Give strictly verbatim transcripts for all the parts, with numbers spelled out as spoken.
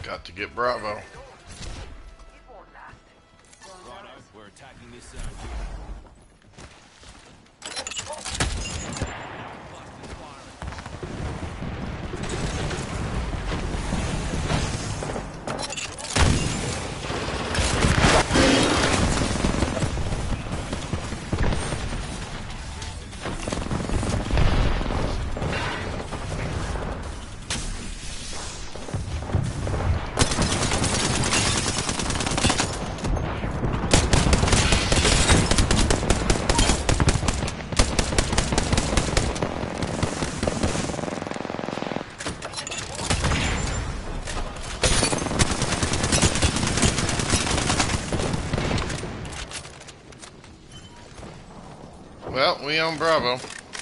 Got to get Bravo. We're attacking this zone. Well, we own Bravo.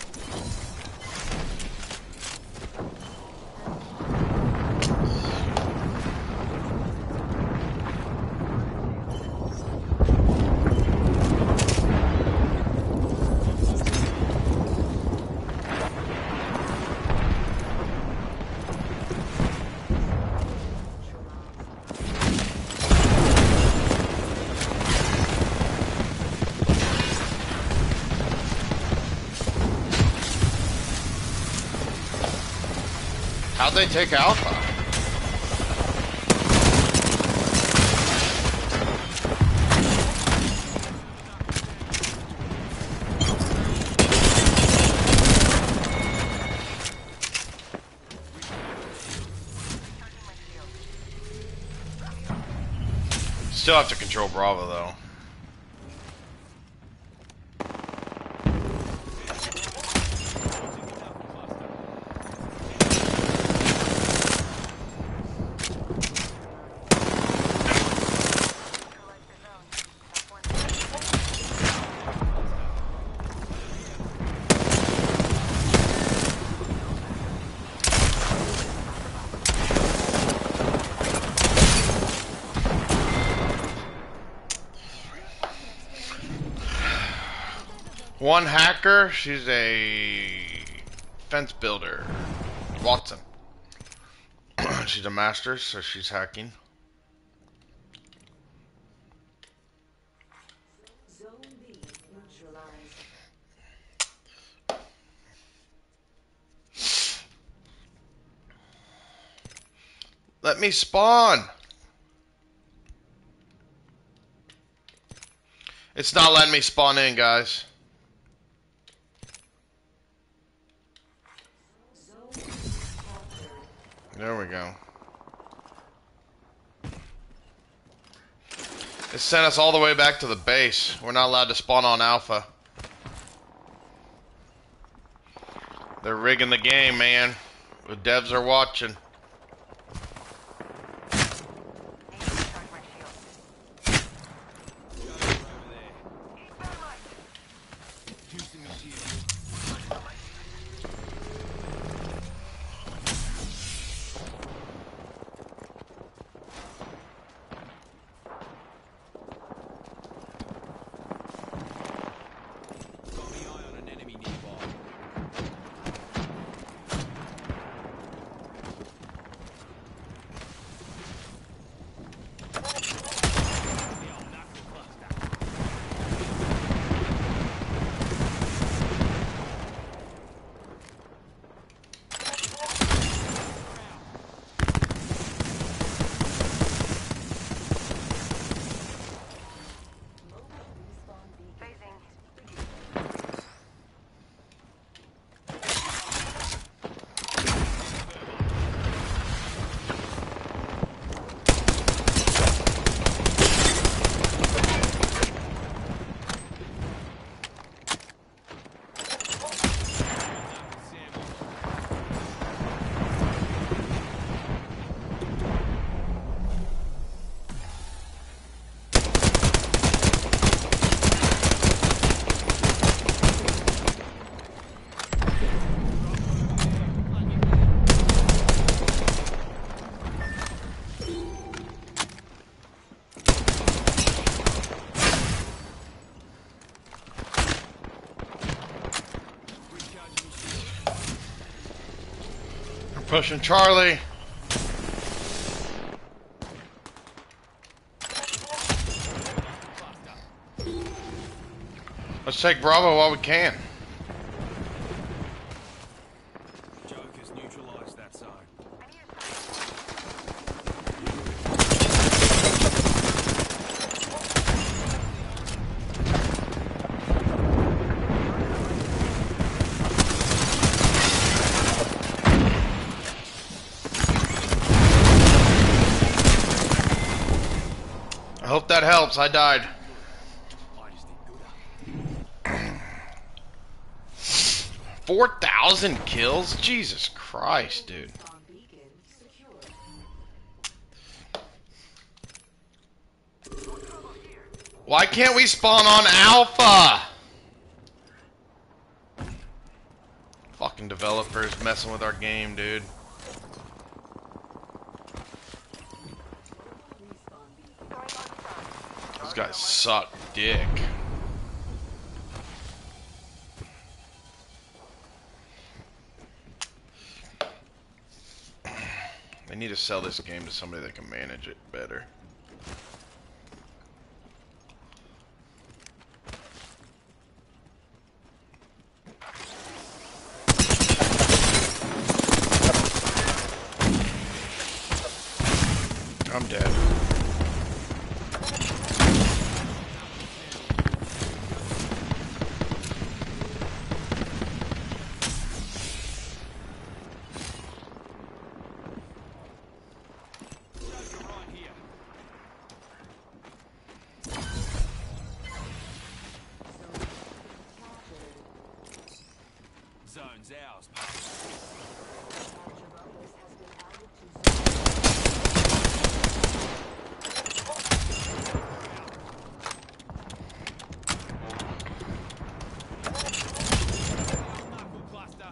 How'd they take Alpha? Still have to control Bravo though. One hacker, she's a fence builder. Watson. She's a master, so she's hacking. Zone B neutralized. Let me spawn. It's not letting me spawn in, guys. There we go. It sent us all the way back to the base. We're not allowed to spawn on Alpha. They're rigging the game, man. The devs are watching. Pushing Charlie. Let's take Bravo while we can. Joker's neutralized that zone. I hope that helps. I died. I just did good. four thousand kills? Jesus Christ, dude. Spawn beacon secured. Why can't we spawn on Alpha? Fucking developers messing with our game, dude. These guys suck dick. They need to sell this game to somebody that can manage it better. I'm dead. Joker right here. Zone's ours, pal. Knuckle cluster.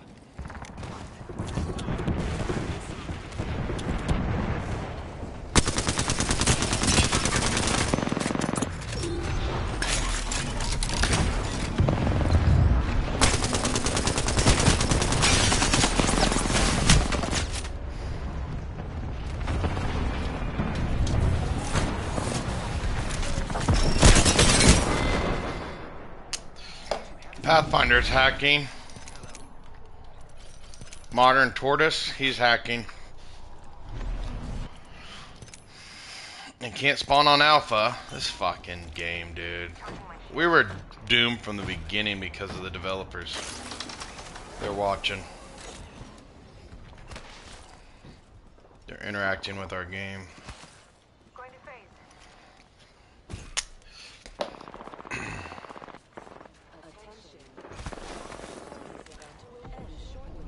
Pathfinder's hacking. Modern Tortoise, he's hacking. And can't spawn on Alpha. This fucking game, dude. We were doomed from the beginning because of the developers. They're watching. They're interacting with our game. Going to phase. Attention. This event will end shortly.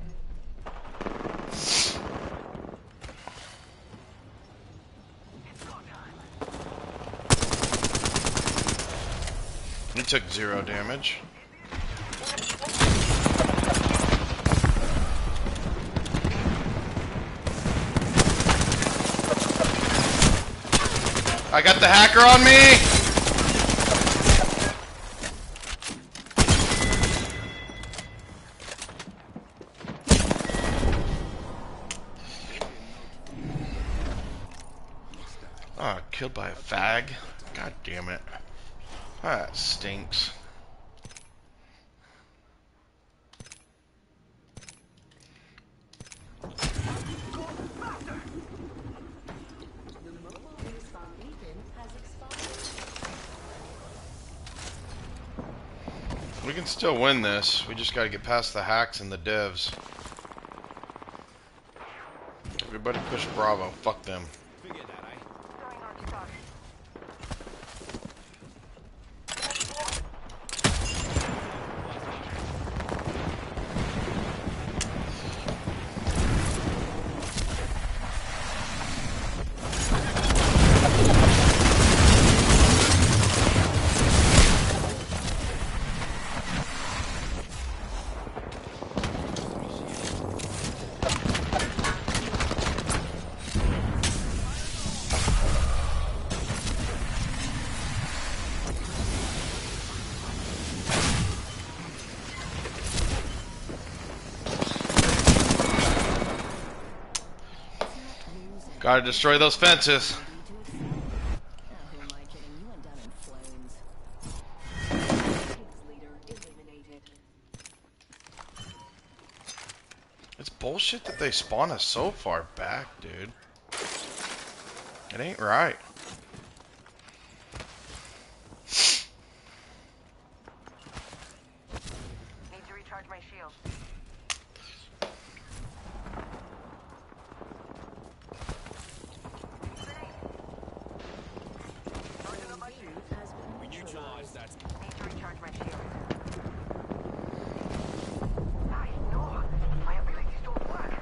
He took zero damage. I got the hacker on me! Oh, killed by a fag. God damn it. That stinks. The mobile respawn beacon has expired. We can still win this. We just gotta get past the hacks and the devs. Everybody push Bravo. Fuck them. Figure that, eh? Going on stock. Gotta destroy those fences. bullshit that they spawn us so far back, dude. It ain't right. Need to recharge my shield. We neutralized that. Need to recharge my shield. I know. My abilities don't work.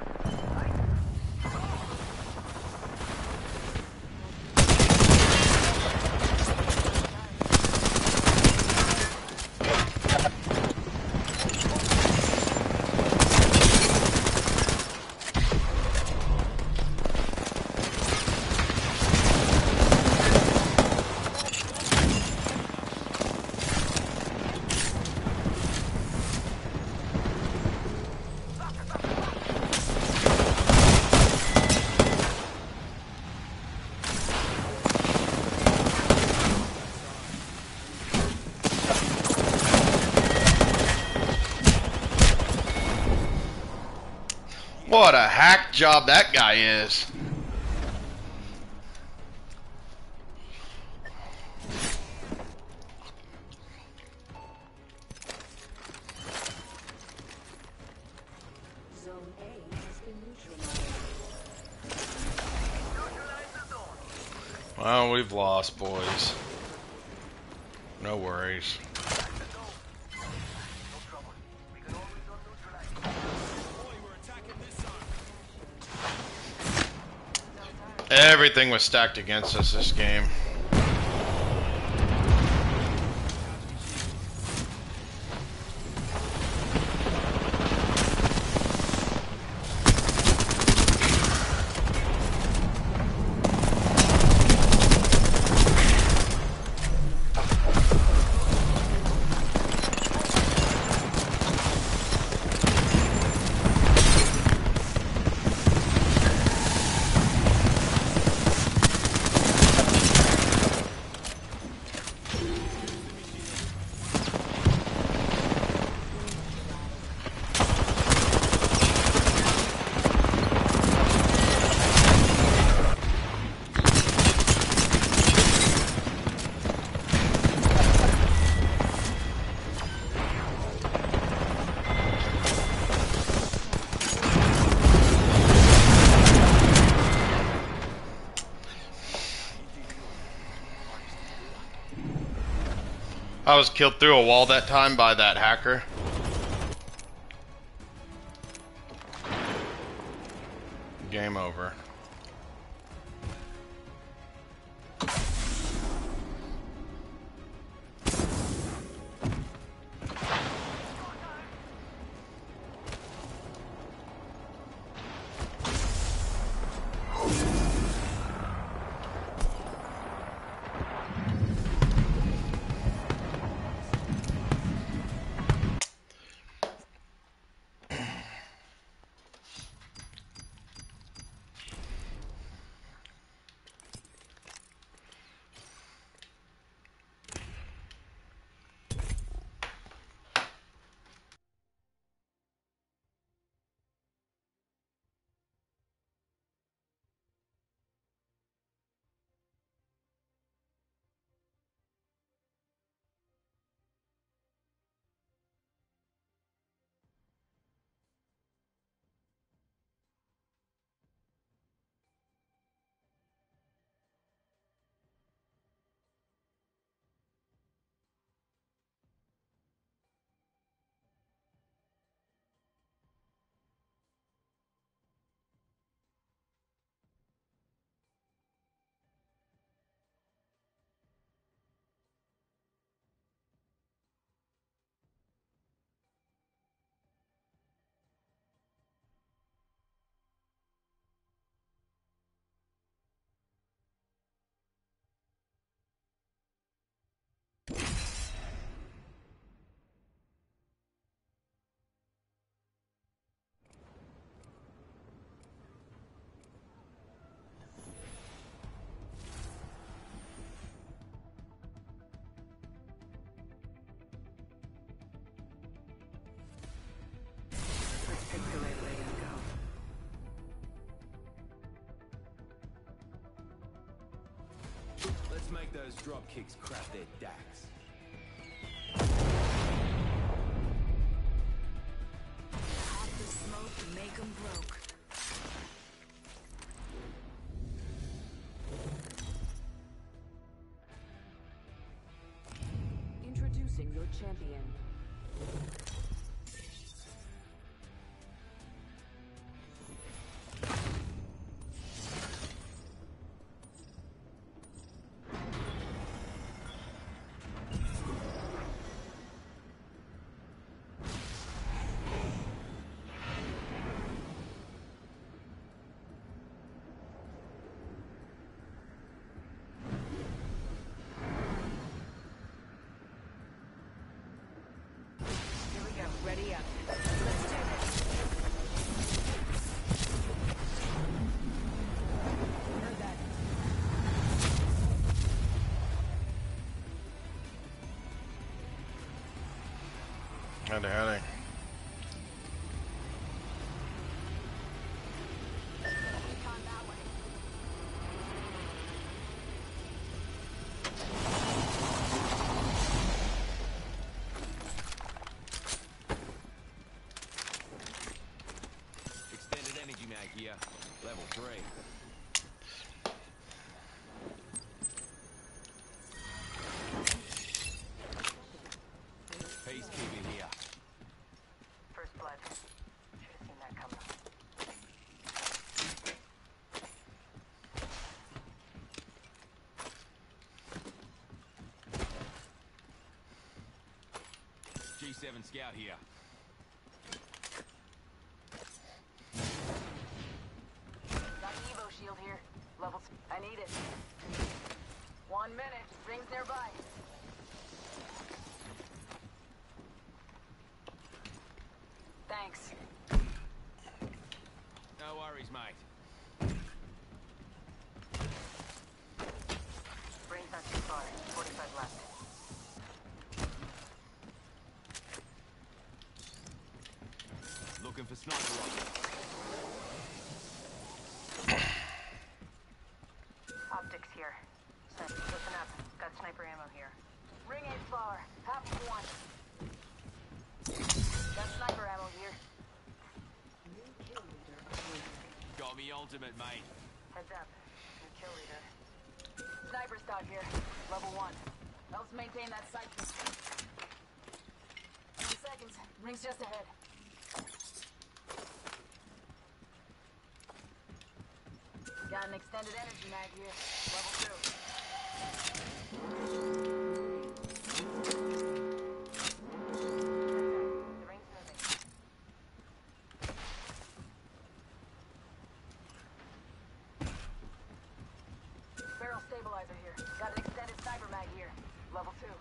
What a hack job that guy is. Zone A has been neutralized. Well, we've lost, boys. No worries. Boy, we're attacking this zone. Everything was stacked against us this game. I was killed through a wall that time by that hacker. Game over. Let's make those drop kicks crap their dacks. Pop the smoke, make 'em broke. Introducing your champion. Ready up. Let's do this. Heard that. Howdy, howdy. Recon that way. Extended energy mag here. Level three. Peacekeeping here. First blood. Should have seen that coming. G seven scout here. Got an Evo shield here. Levels. I need it. One minute. Rings nearby. Thanks. No worries, mate. Rings not too far. forty-five left. Looking for sniper rifles. Optics here. So, listen up. Got sniper ammo here. Ring ain't far. Half of one. Got sniper ammo here. Got me ultimate, mate. Heads up. New kill leader. Sniper stock here. Level one. Helps maintain that sight. Two seconds. Rings just ahead. Got an extended energy mag here. Level two. The ring's moving. Barrel stabilizer here. Got an extended sniper mag here. Level two.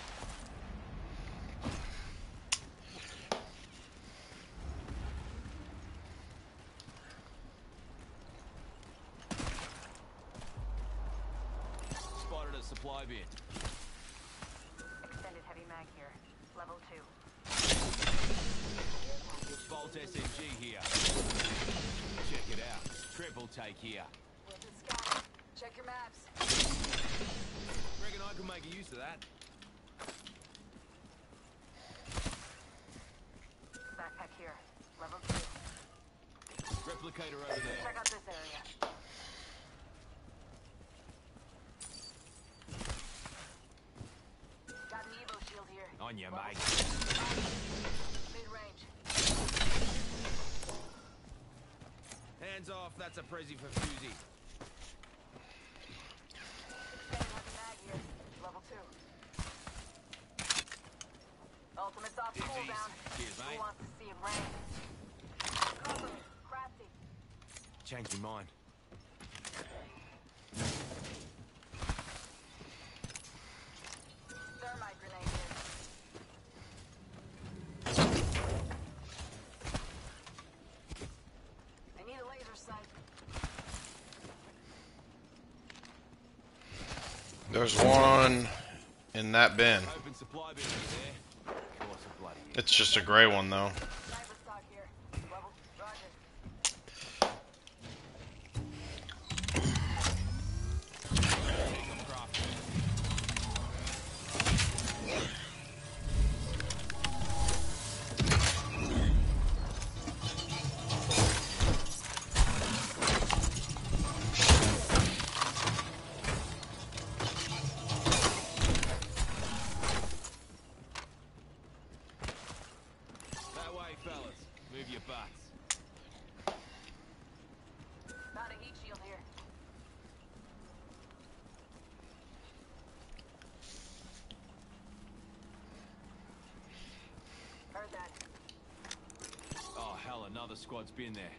Spotted a supply bin. Extended heavy mag here. Level two. Bolt S M G here. Check it out. Triple take here. Wilted scout. Check your maps. Reckon I can make a use of that. Backpack here. Level two. Replicator over there. Check out this area. Got an Evo shield here. On you, mate. Mid-range. Hands off, that's a prezi for Fusey. Extended heavy mag here. Level two. Ultimate's off Easy. cooldown. Cheers, Who mate. wants to see it rain? Cover me. Crafty. Changed my mind. Thermite grenade here. I need a laser sight. There's one in that bin. Open supply bin over there. Of course, a bloody hell. It's just a gray one though. Sniper stock here. Level. Roger. Take 'em, another squad's been there.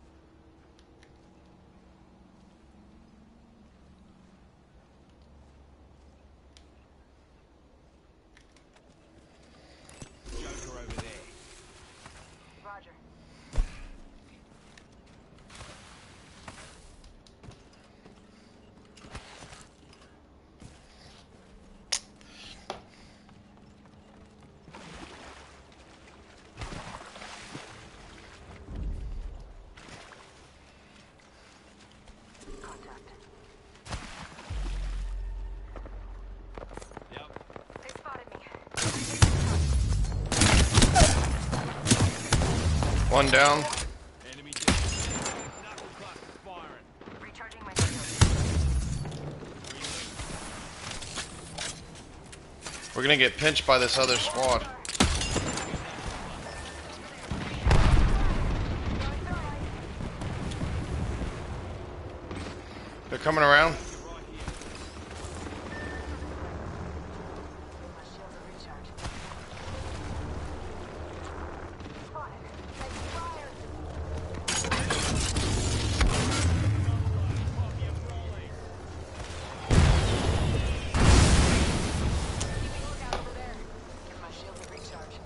Joker over there. Roger. Contact. Yep. They spotted me. One down. Enemy dead. Knuckle clusters firing. Recharging my shield. We're gonna get pinched by this other squad. They're coming around. Right here. My shields are recharged. Spotted. Taking fire. Pop your rollies. Keeping a lookout over there. My shields are recharged.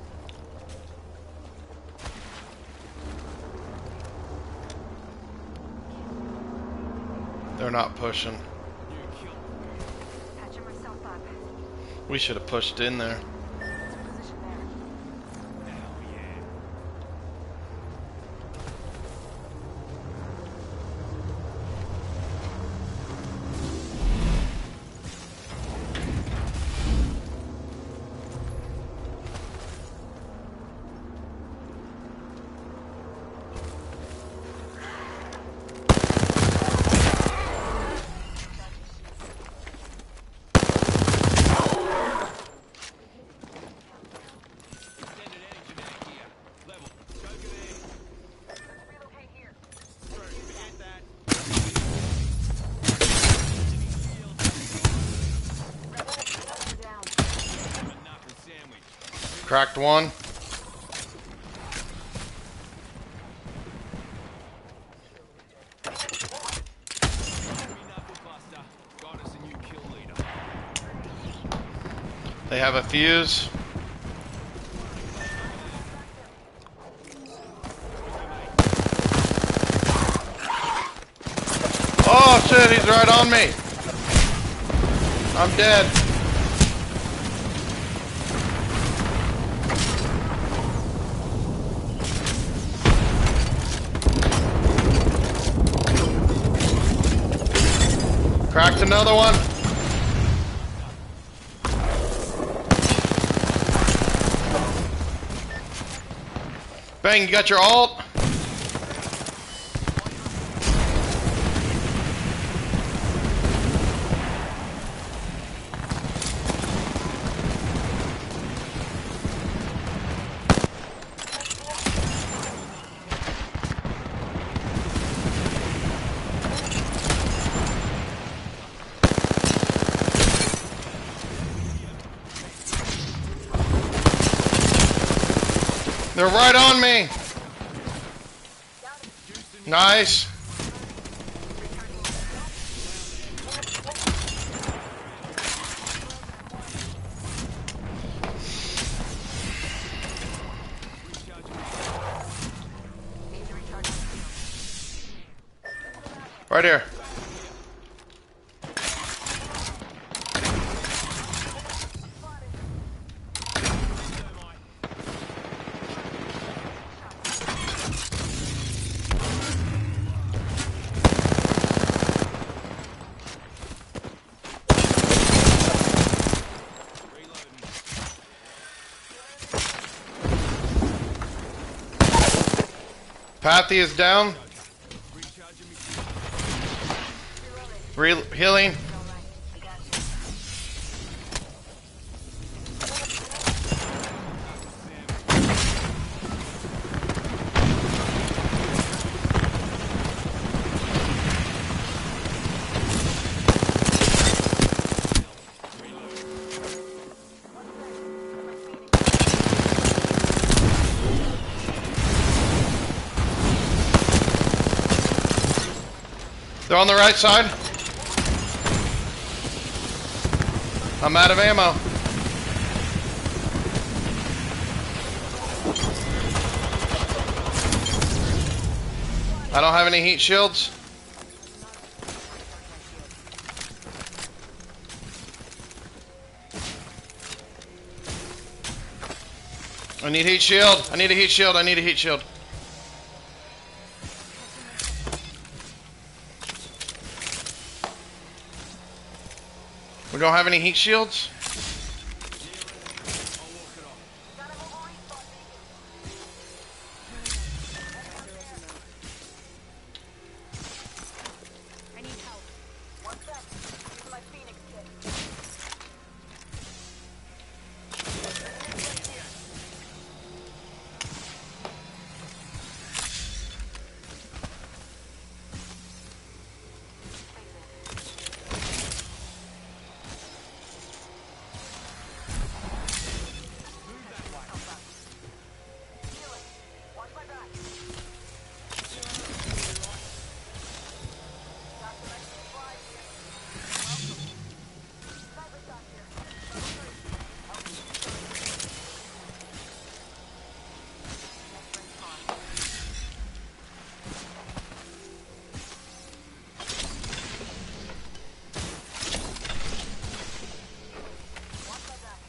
They're not pushing. You killed Patching myself up. We should have pushed in there. Position there. Hell yeah. Extended energy back here. Level. Joker there. Relocate here. Forget that. Down. Have a knuckle sandwich. Cracked one. Enemy knuckle buster. Got us a new kill leader. They have a fuse. Oh shit, he's right on me. I'm dead. Cracked another one. Bang, you got your ult? They're right on me. Nice. Need to recharge my shield. Right here. Pathy is down. Re healing. They're on the right side. I'm out of ammo. I don't have any heat shields. I need heat shield. I need a heat shield. I need a heat shield. We don't have any heat shields? I need help. One sec. Use my Phoenix kit. Watch my back. Got some extra supplies here. Welcome. Sniper shot here. Help me. Next ring's on. Watch my back.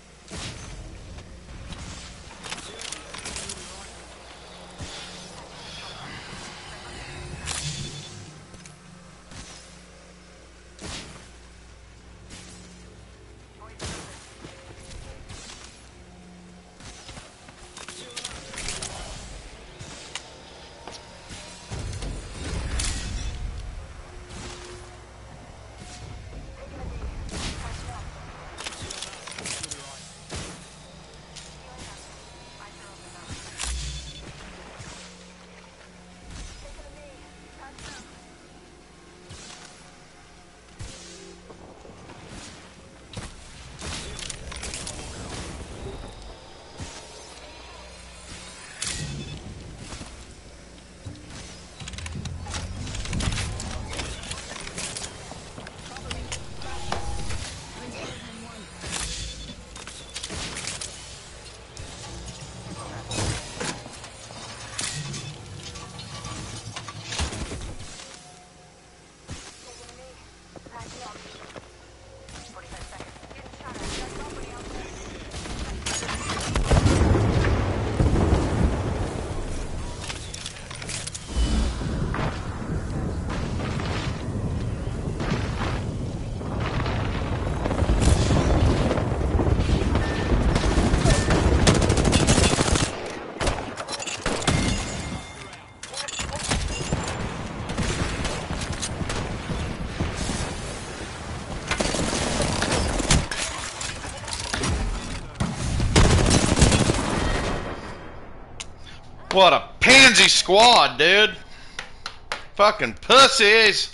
What a pansy squad, dude. Fucking pussies.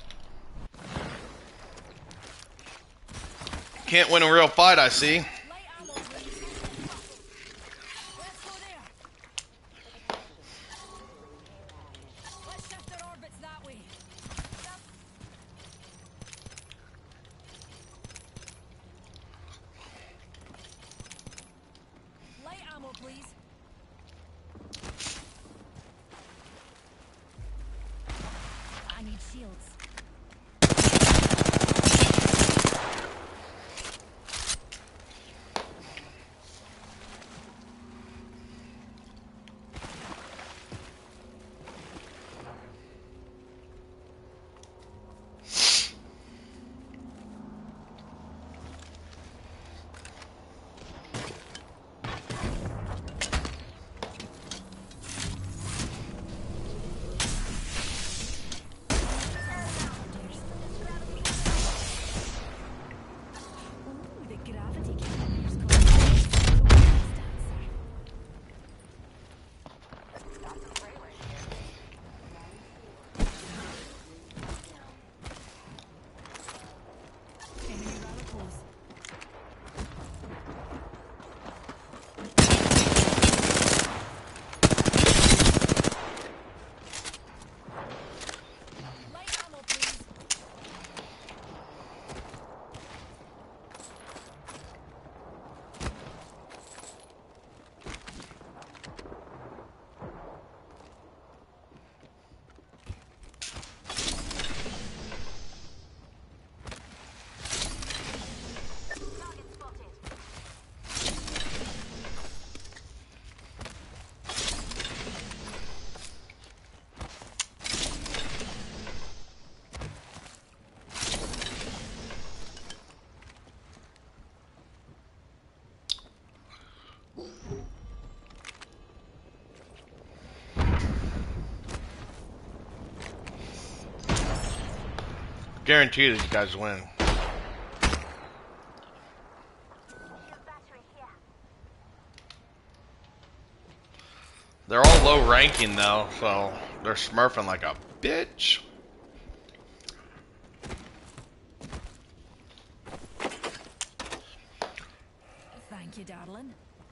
Can't win a real fight, I see. Light ammo, please. Let's go there. Let's shift their orbits that way. Light ammo, please. I need shields. Guarantee these guys win. They're all low ranking though, so they're smurfing like a bitch. Thank you, darling.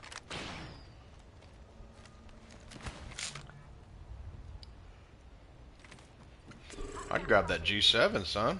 I'd grab that G seven, son.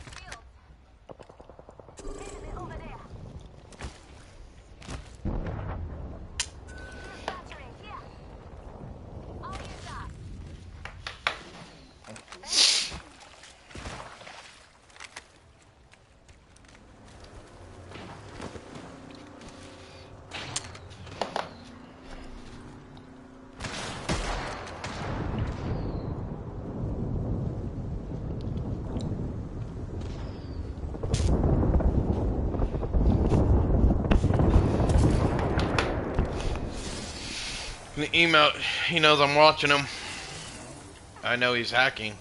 The email, he knows I'm watching him. I know he's hacking.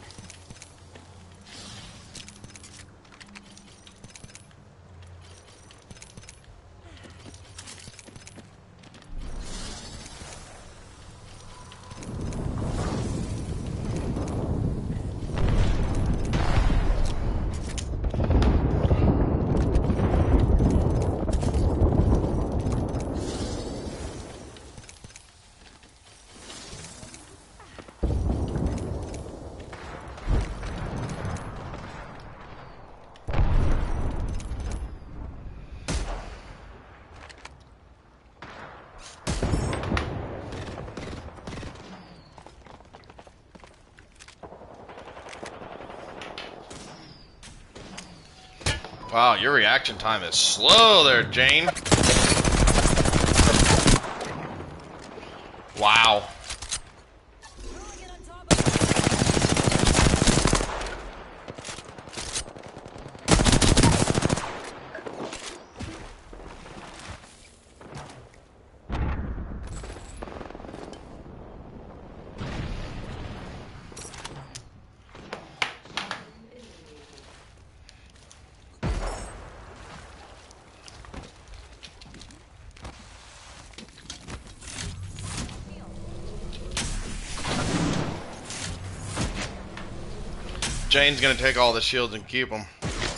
Wow, your reaction time is slow there, Jane. Wow. Jane's gonna take all the shields and keep them.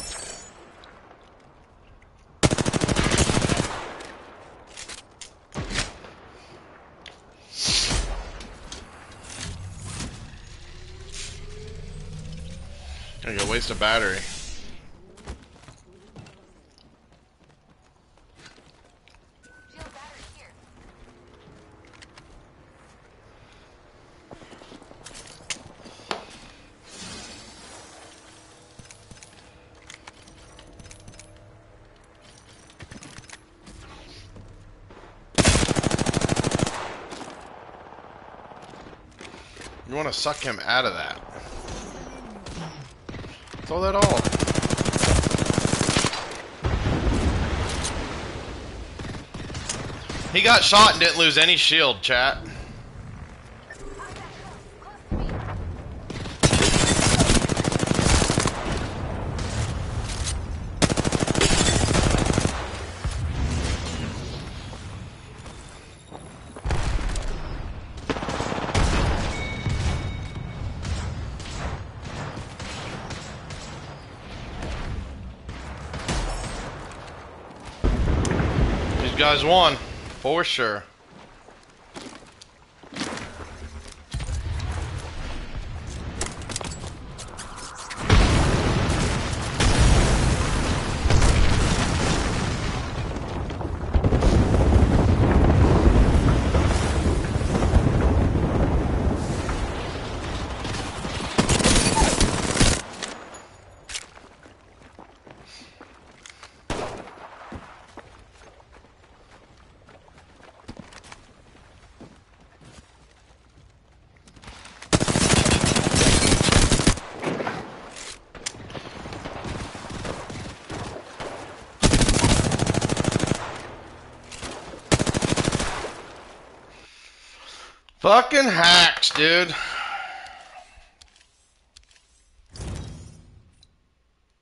Gonna go waste a battery. You want to suck him out of that. Throw that all. He got shot and didn't lose any shield, chat. These guys won, for sure. Fucking hacks, dude.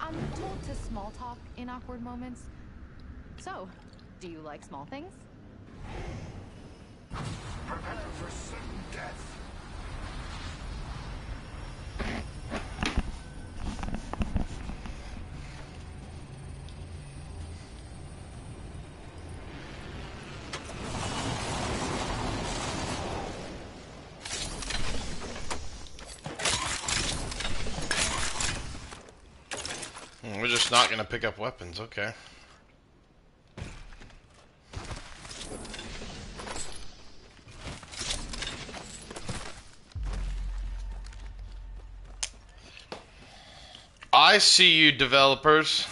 I'm told to small talk in awkward moments. So, do you like small things? Prepare for certain death. Hmm, We're just not gonna pick up weapons, okay. I see you, developers.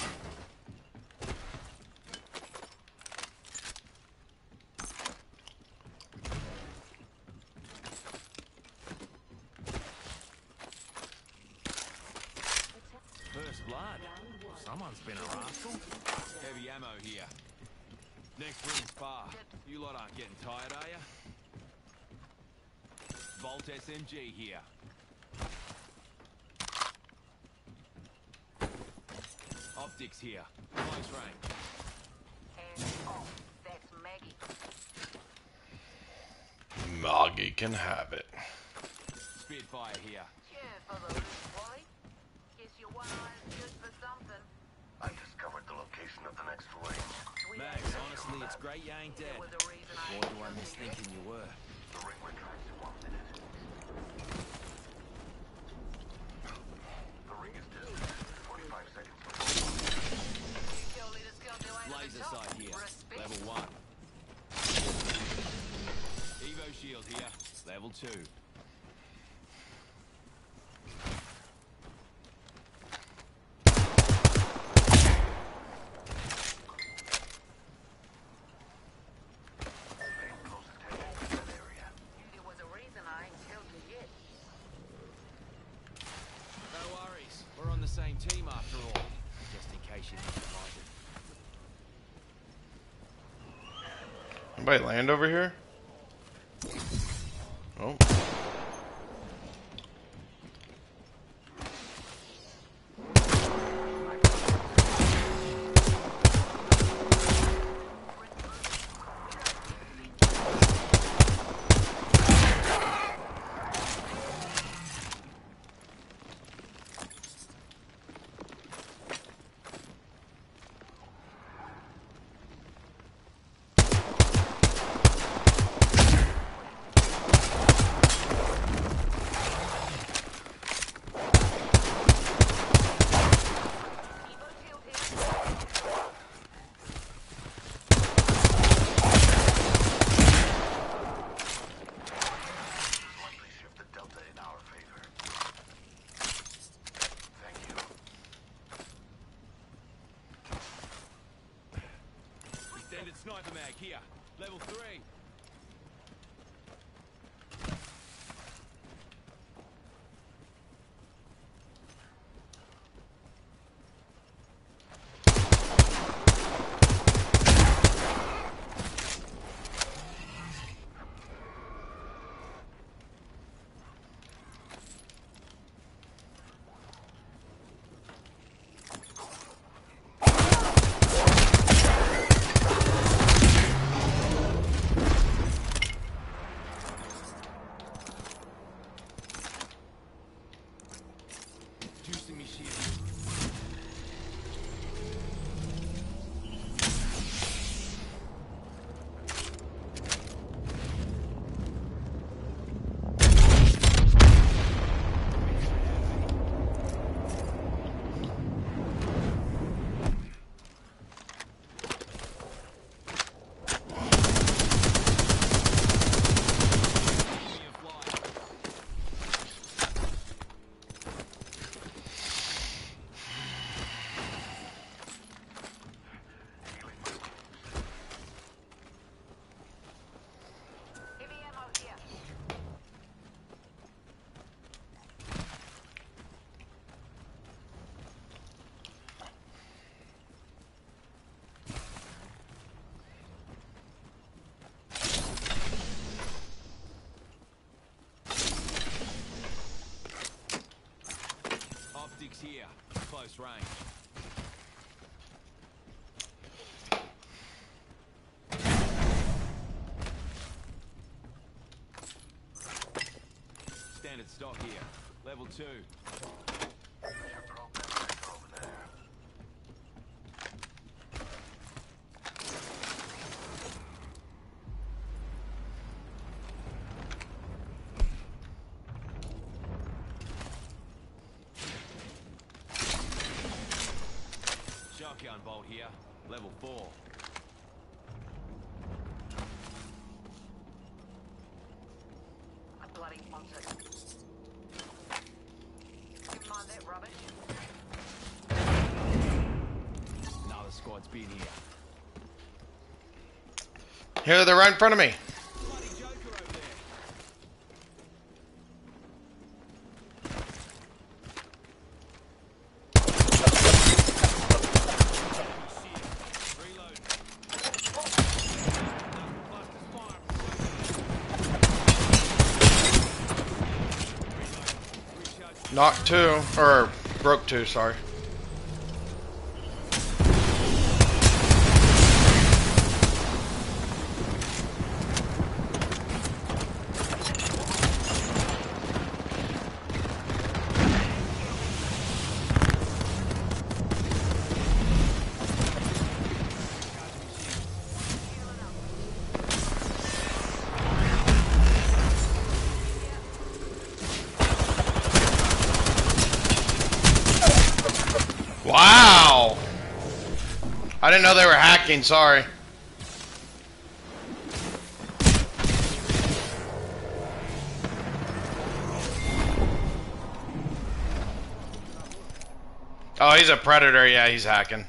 First blood. Someone's been a rascal. Heavy ammo here. Next ring's far. You lot aren't getting tired, are ya? Volt S M G here. Optics here. Close range. And oh, that's Maggie. Moggy can have it. Spitfire here. Cheers for the loot, Wally. Guess your one eye is good for something. I discovered the location of the next range. We Max, ain't honestly, it's great you ain't dead. There was a reason I Boy, ain't do I killed miss you yet. thinking you were. The ring retracts in one minute. The ring is distant. forty-five seconds. You kill leader skill, you ain't at the Laser top. sight here. Respect. Level one. Evo shield here. Level two. Pay close attention to that area. There was a reason I ain't killed you yet. No worries. We're on the same team after all. Just in case you need to find it. Anybody land over here? Oh. Evo shield here. Likely shift the delta in our favor. Thank you. Extended sniper mag here. Level three. Juicing me shield. Enemy in flight. Heavy ammo here. Optics here. close range. Standard stock here. Level two. Shotgun bolt here. Level four. I bloody want it. You mind that rubbish? Another squad's been here. Here, they're right in front of me. Bloody Joker over there. Reload. Clusters fire. Recharge. Knocked two, or broke two, sorry. Wow! I didn't know they were hacking, sorry. Oh, he's a predator, yeah, he's hacking.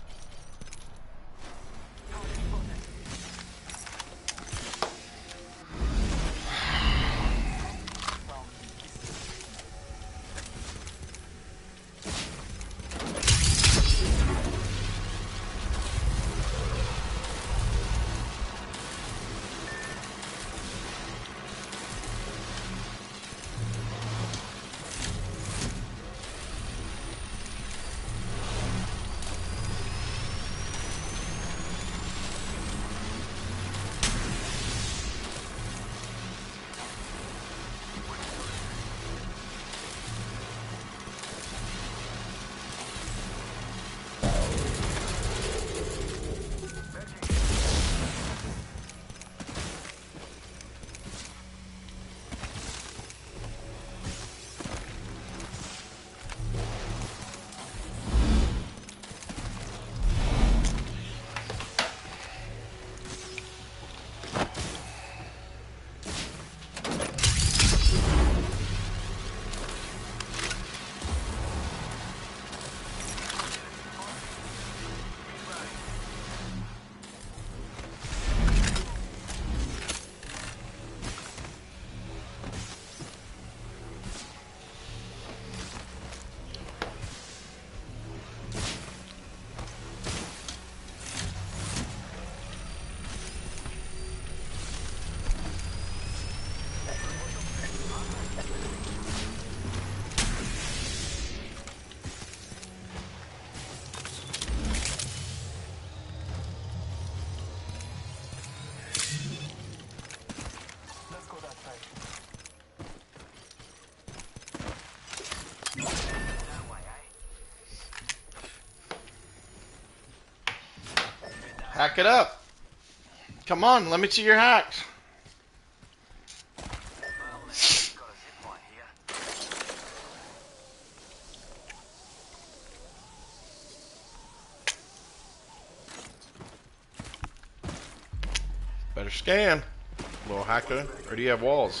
Hack it up. Come on, let me see your hacks. Better scan, little hacker. Or do you have walls?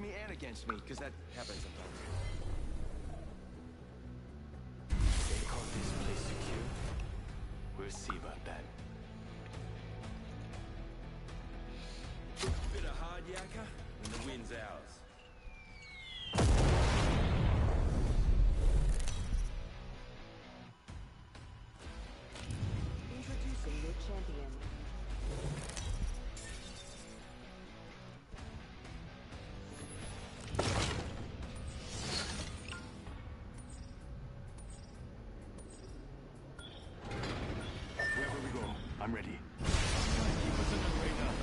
me and against me, because that happens sometimes. They call this place secure. We'll see about that. Bit of hard yakka, and the wind's ours. Introducing your champion. Wherever we go, I'm ready. Keep us in the radar.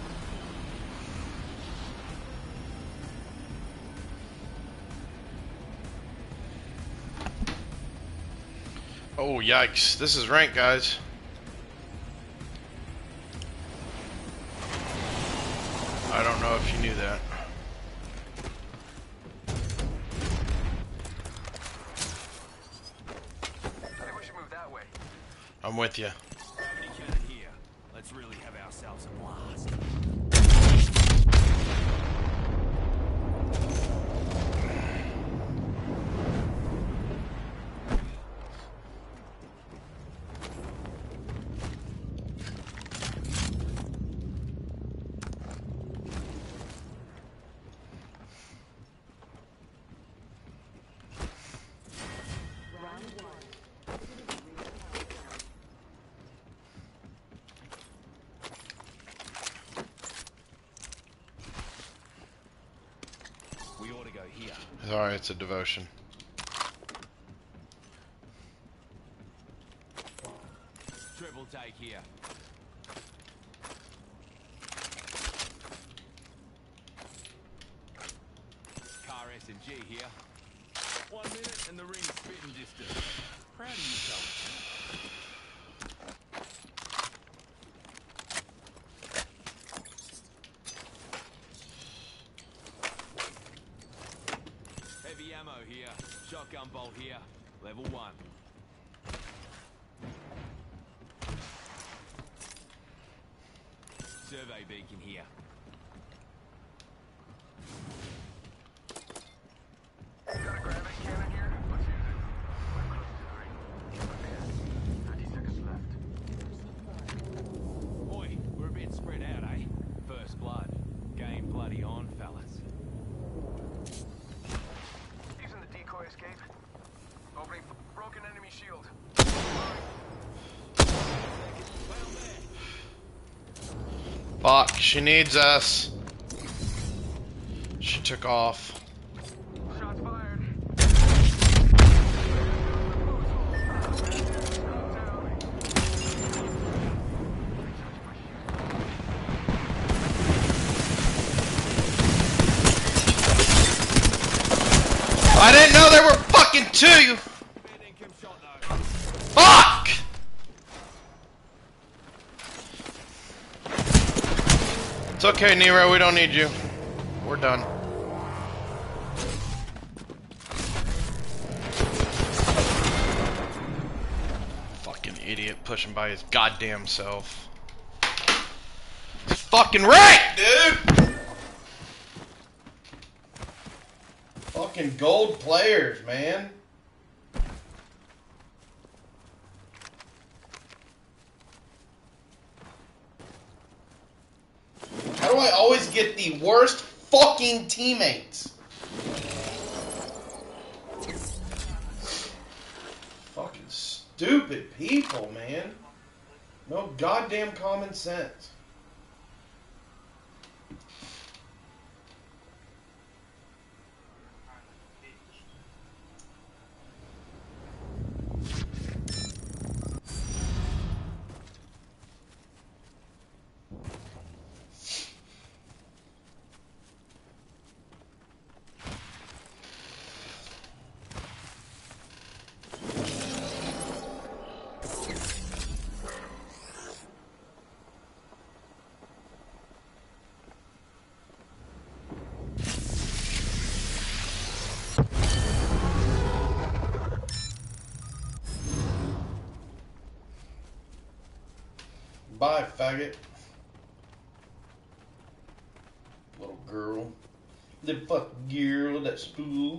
Oh, yikes. This is rank, guys. I don't know if you knew that. I think we should move that way. I'm with you. Gravity cannon here. Let's really have ourselves a blast. We ought to go here. Sorry, it's a devotion. Triple take here. Car S and G here. One minute and the ring's spitting distance. Proud of you, fellas. Heavy ammo here. Shotgun bolt here. Level one. Survey beacon here. Got a gravity cannon here? Let's use it. We're close to the ring. Okay. thirty seconds left. Oi, we're a bit spread out, eh? First blood. Game bloody on, fellas. Using the decoy escape. Opening broken enemy shield. Fuck, she needs us. She took off. Shots fired. I didn't know there were fucking two! Income shot though. Fuck! It's okay, Nero, we don't need you. We're done. Fucking idiot pushing by his goddamn self. It's fucking right, dude! Fucking gold players, man. How do I always get the worst fucking teammates? Fucking stupid people, man. No goddamn common sense. Bye, faggot. Little girl. The fucking girl, that spool.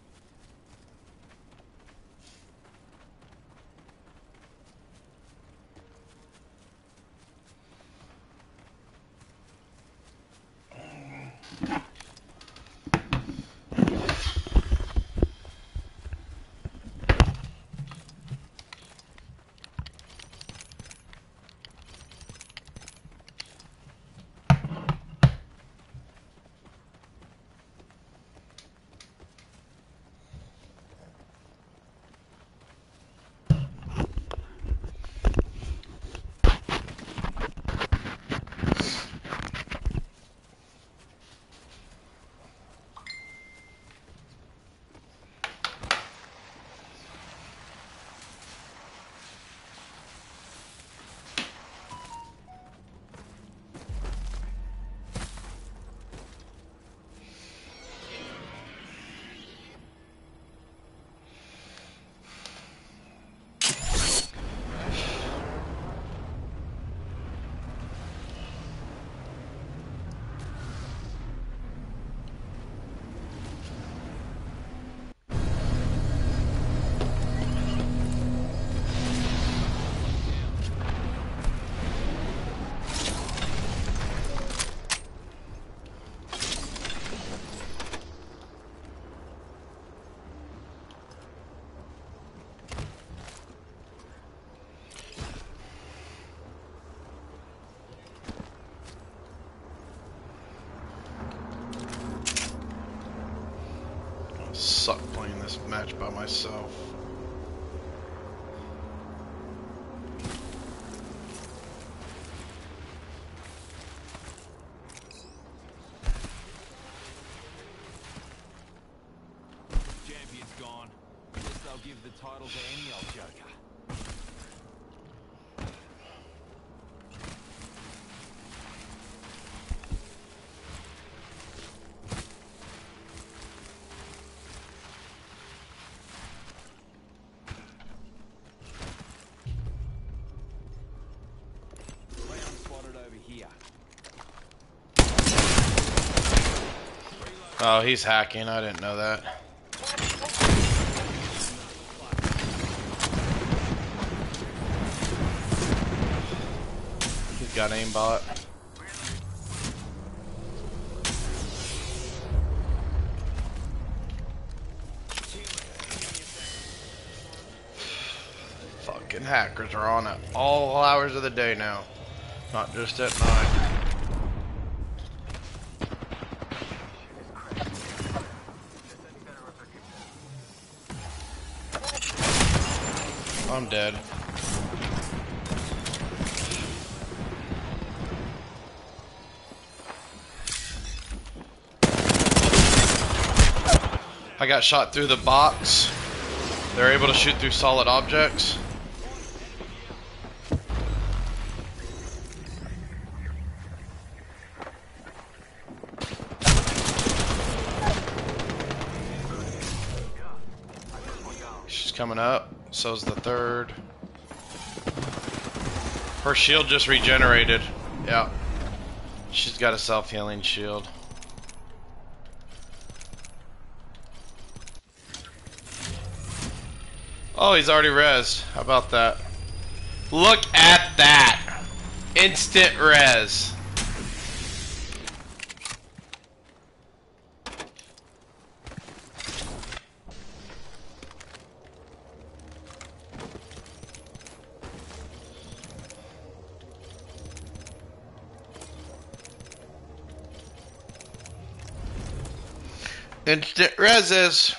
Suck playing this match by myself. Champion's gone. Guess they'll give the title to any old joker. Round spotted over here. Oh, he's hacking. I didn't know that. He's got aimbot. Fucking hackers are on at all hours of the day now, not just at night. I'm dead. I got shot through the box. They're able to shoot through solid objects. She's coming up. So's the third. Her shield just regenerated. Yeah. She's got a self-healing shield. Oh, he's already rezzed. How about that? Look at that! Instant res. Instant reses.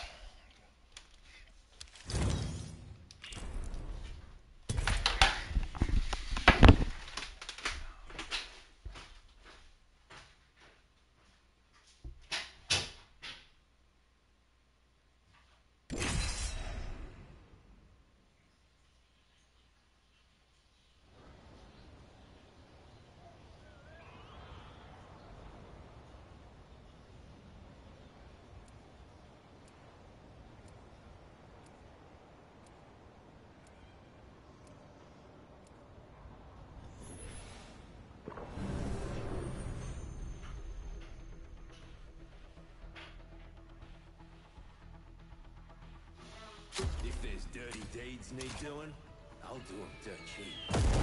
If there's dirty deeds need doing, I'll do them dirt cheap.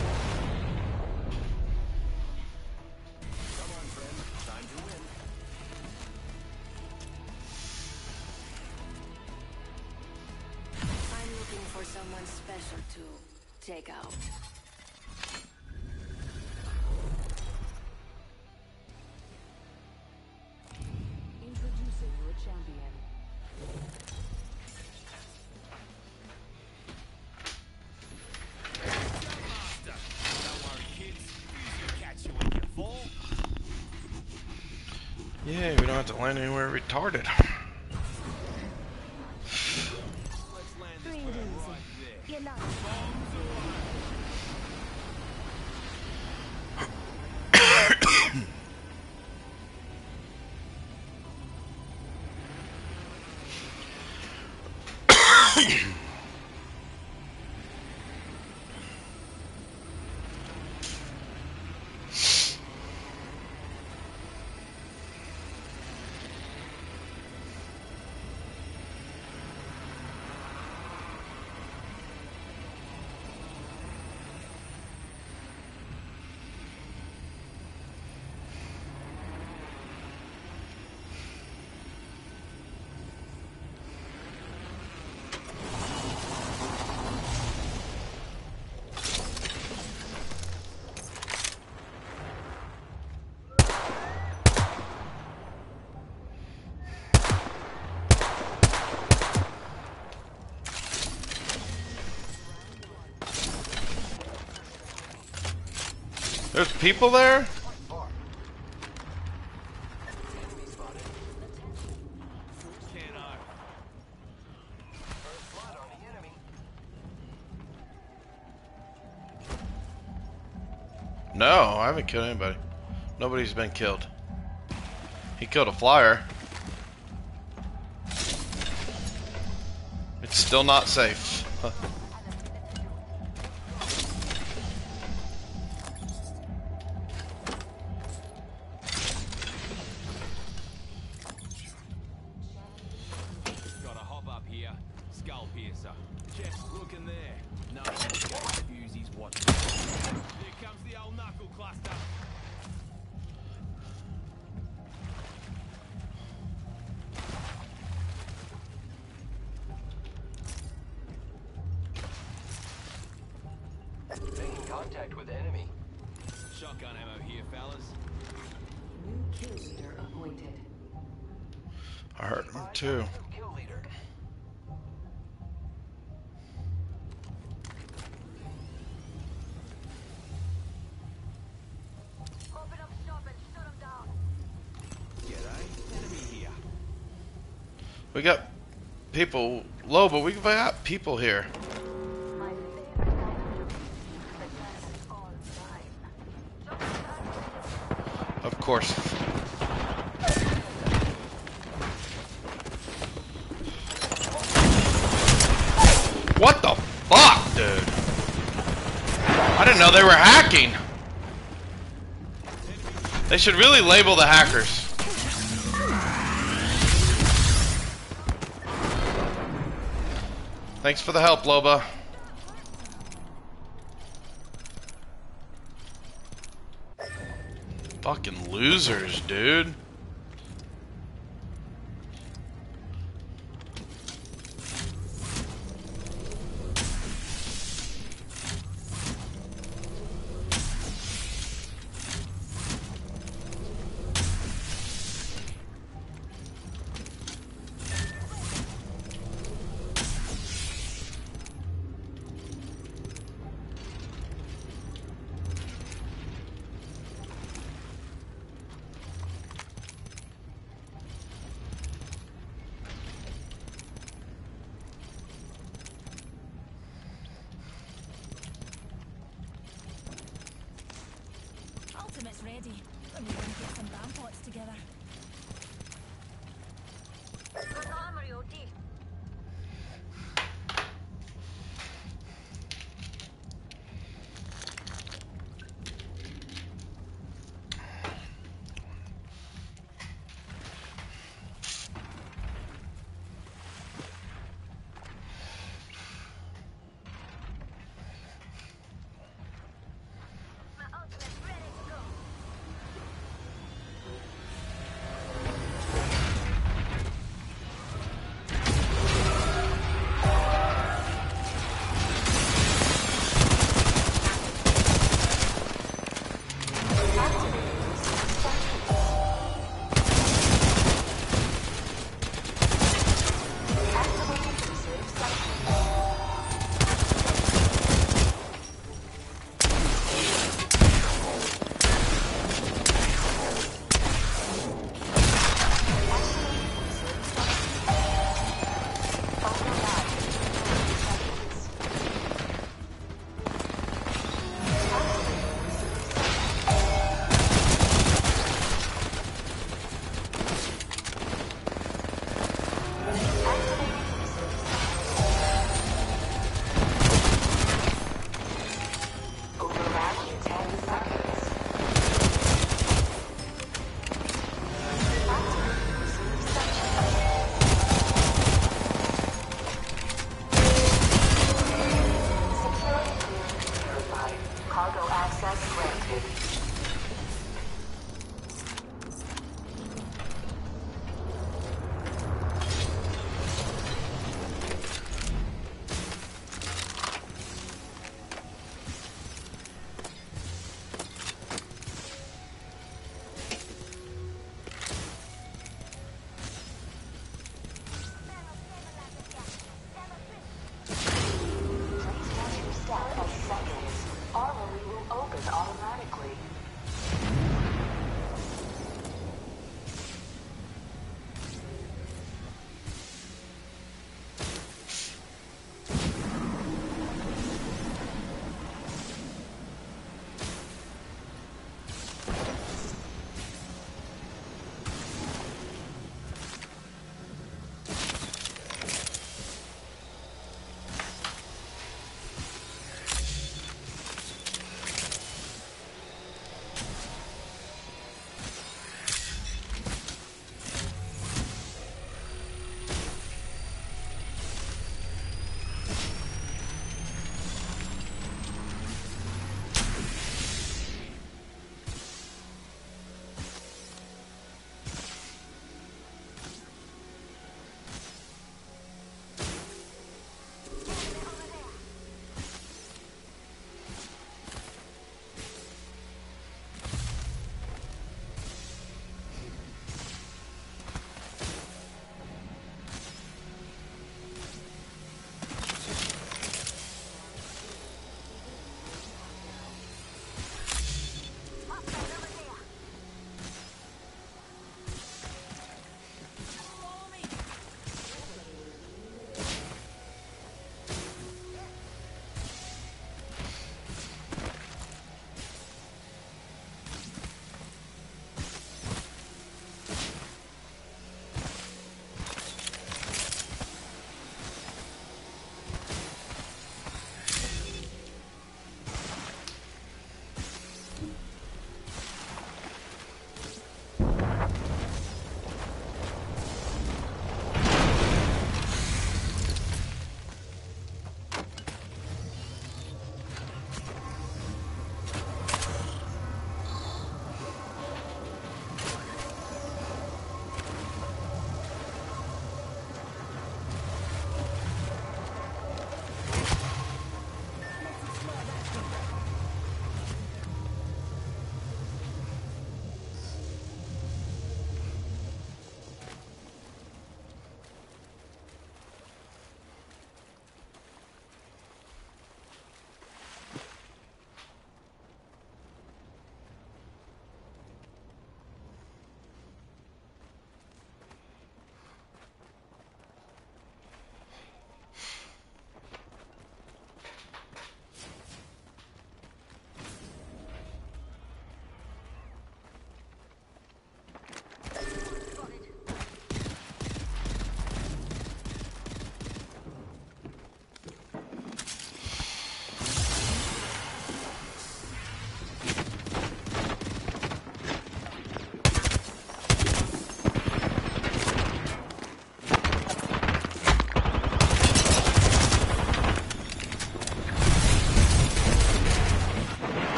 Come on, friend. Time to win. I'm looking for someone special to take out. Introducing your champion. Don't worry, kids. Easy catch you when you fall. Yeah, we don't have to land anywhere retarded. Let's land this bird right there. You're not There's people there? Can't I? First blood on the enemy. No, I haven't killed anybody. Nobody's been killed. He killed a flyer. It's still not safe. Gotta hop up here. Skull piercer. Check. Look in there. No, use his watch. Here comes the old knuckle cluster. Making contact with enemy. Shotgun ammo here, fellas. New kill leader appointed. I heard him too. Kill leader. Open up shop and shut them down. G'day. Enemy here. We got people low, but we got people here. My favorite dinosaur. The class is all mine. Of course. What the fuck, dude? I didn't know they were hacking. They should really label the hackers. Thanks for the help, Loba. Fucking losers, dude. Ultimate's ready. Let me go and get some bam pots together. Good armory, O D.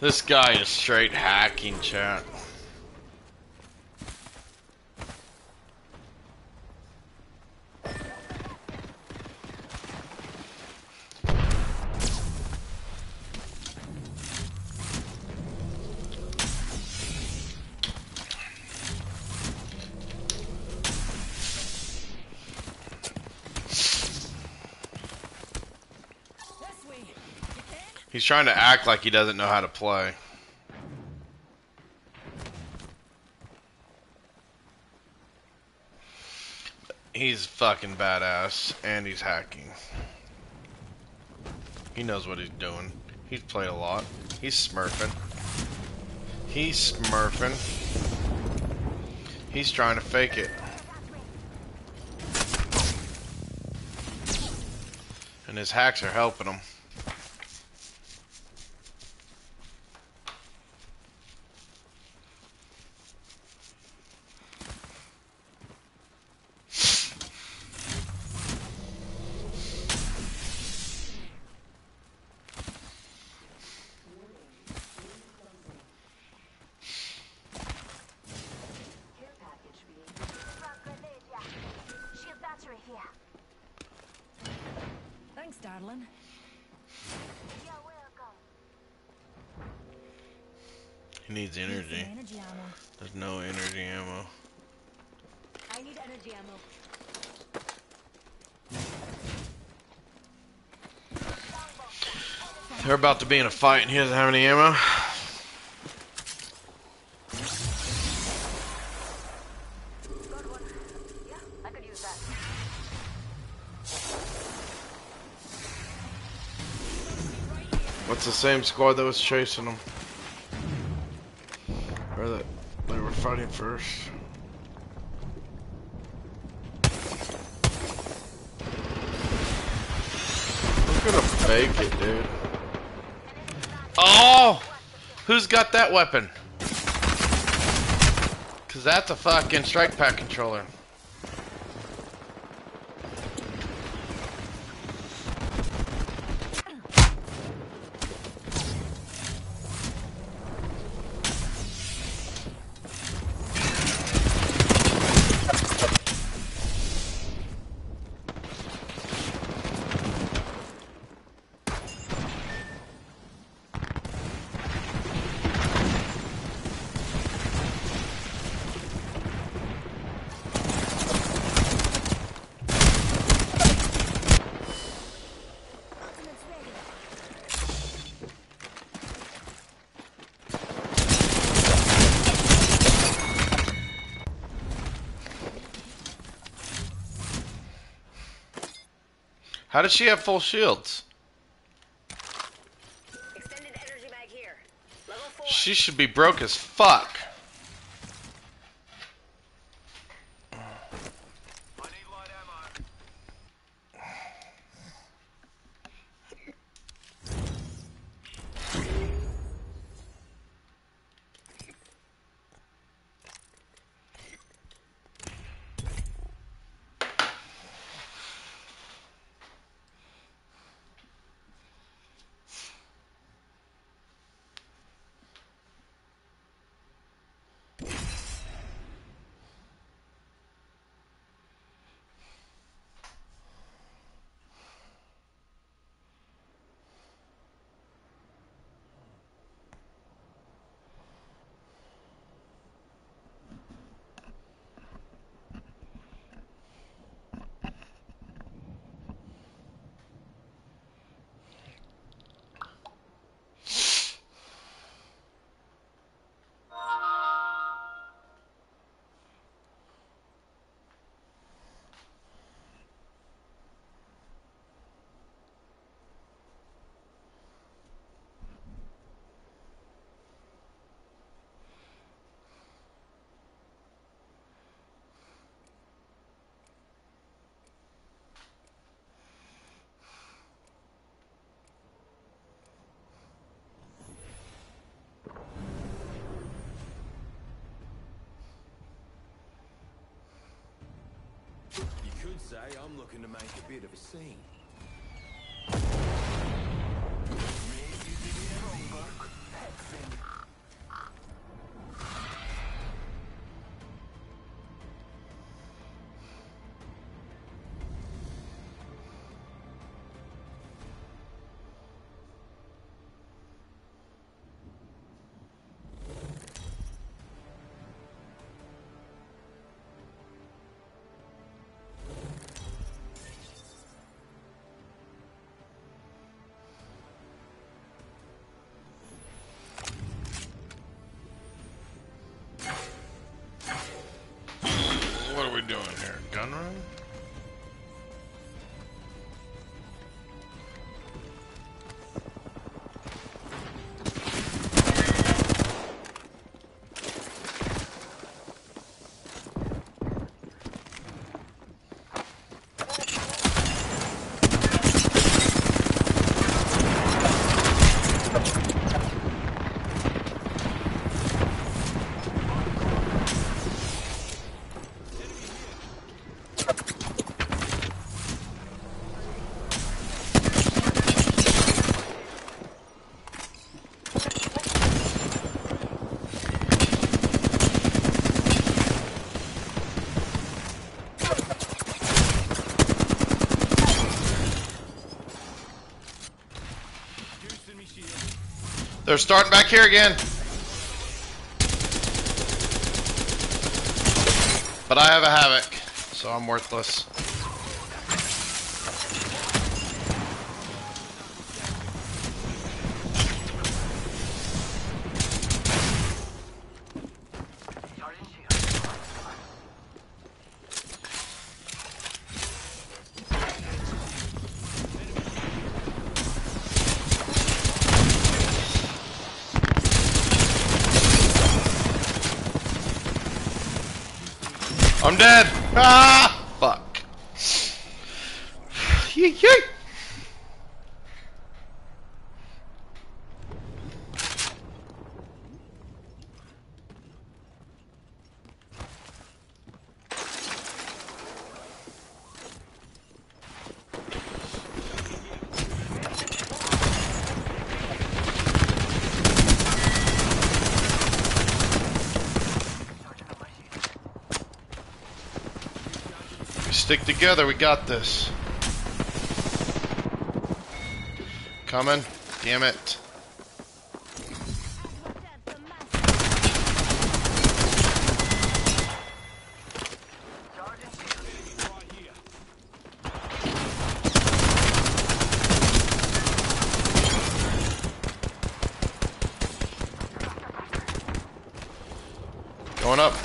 This guy is straight hacking, chat. He's trying to act like he doesn't know how to play. He's fucking badass, and he's hacking. He knows what he's doing. He's played a lot. He's smurfing. He's smurfing. He's trying to fake it. And his hacks are helping him. Thanks, darling. He needs energy. Energy ammo. There's no energy ammo. I need energy ammo. They're about to be in a fight and he doesn't have any ammo. What's the same squad that was chasing them? Or that they were fighting first? Look at him fake it, dude. Oh! Who's got that weapon? Cause that's a fucking strike pack controller. How does she have full shields? Extended energy mag here. Level four. She should be broke as fuck. I need light ammo. You could say I'm looking to make a bit of a scene. Maybe the homework. They're starting back here again. But I have a Havoc, so I'm worthless. I'm dead! Ah! Fuck. Yee yee! Stick together, we got this. Coming. Damn it. Going up.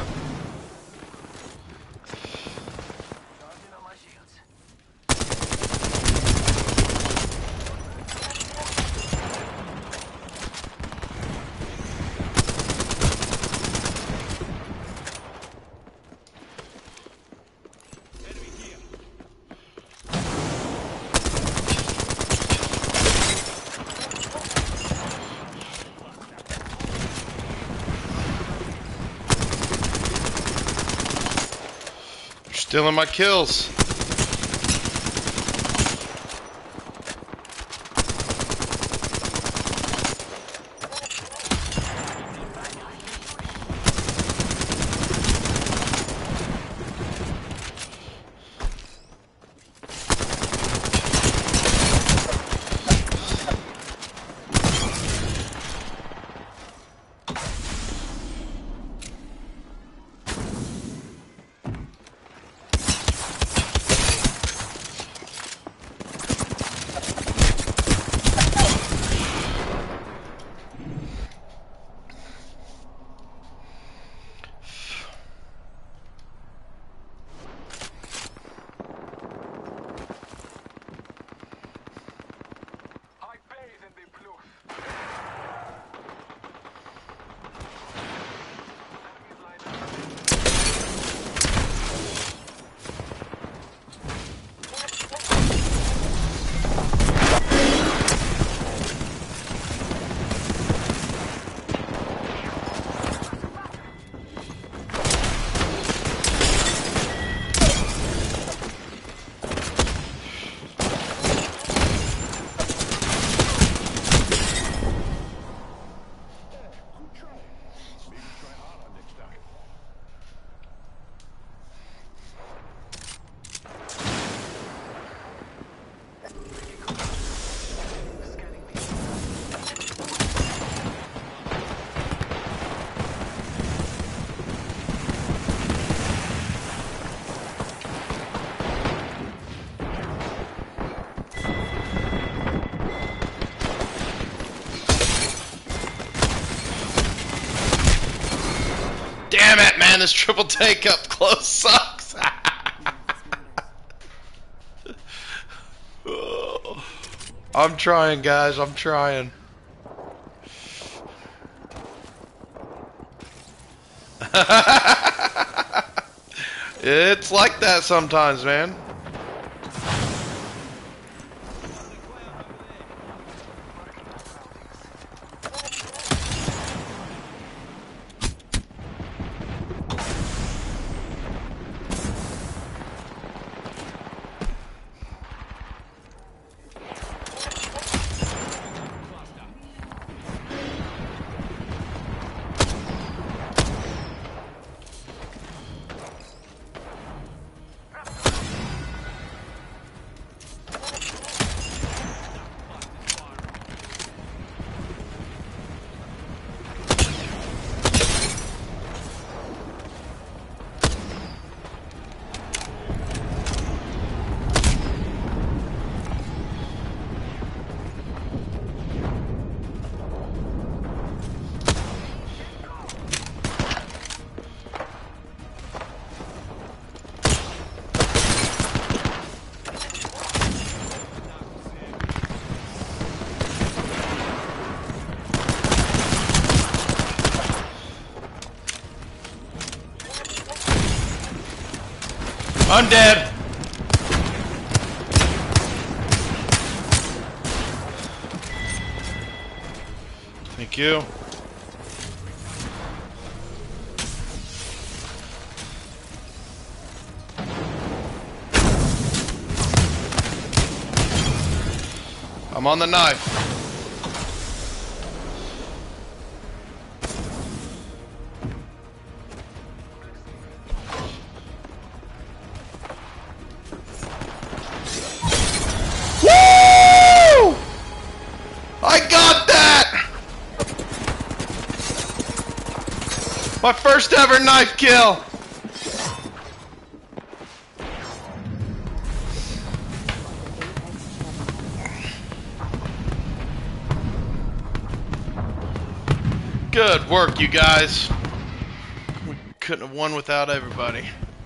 Stealing my kills. Damn it, man, this triple take up close sucks. I'm trying, guys, I'm trying. It's like that sometimes, man. I'm dead. Thank you. I'm on the knife. Woo! I got that! My first ever knife kill! Good work, you guys. We couldn't have won without everybody.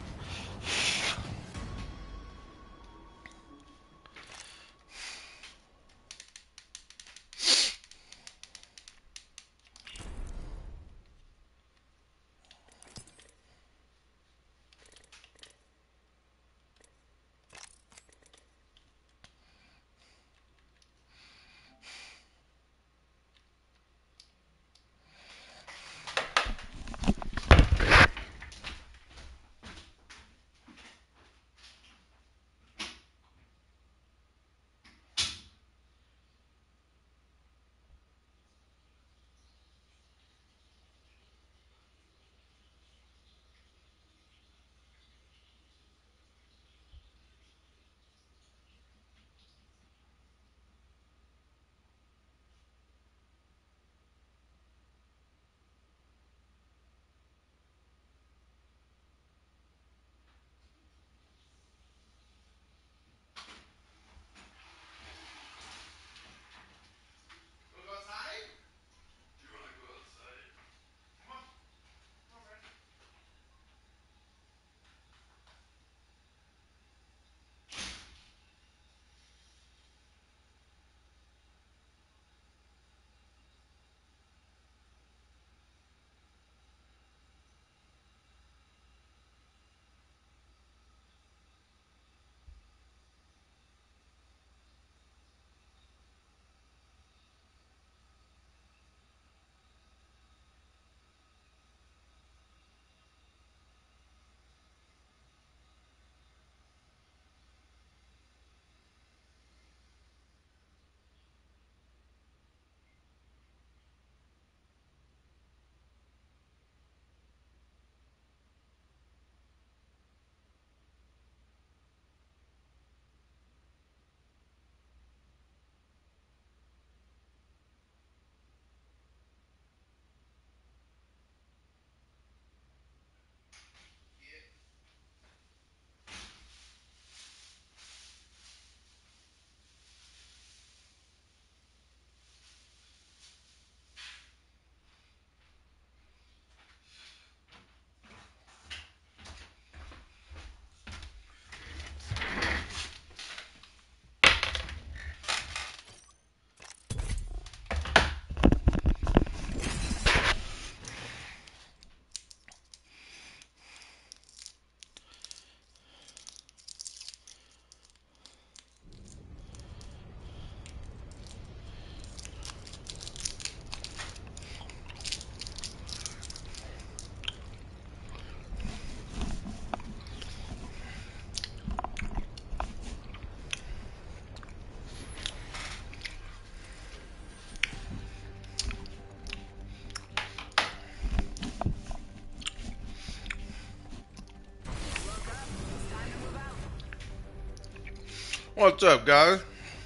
What's up, guys?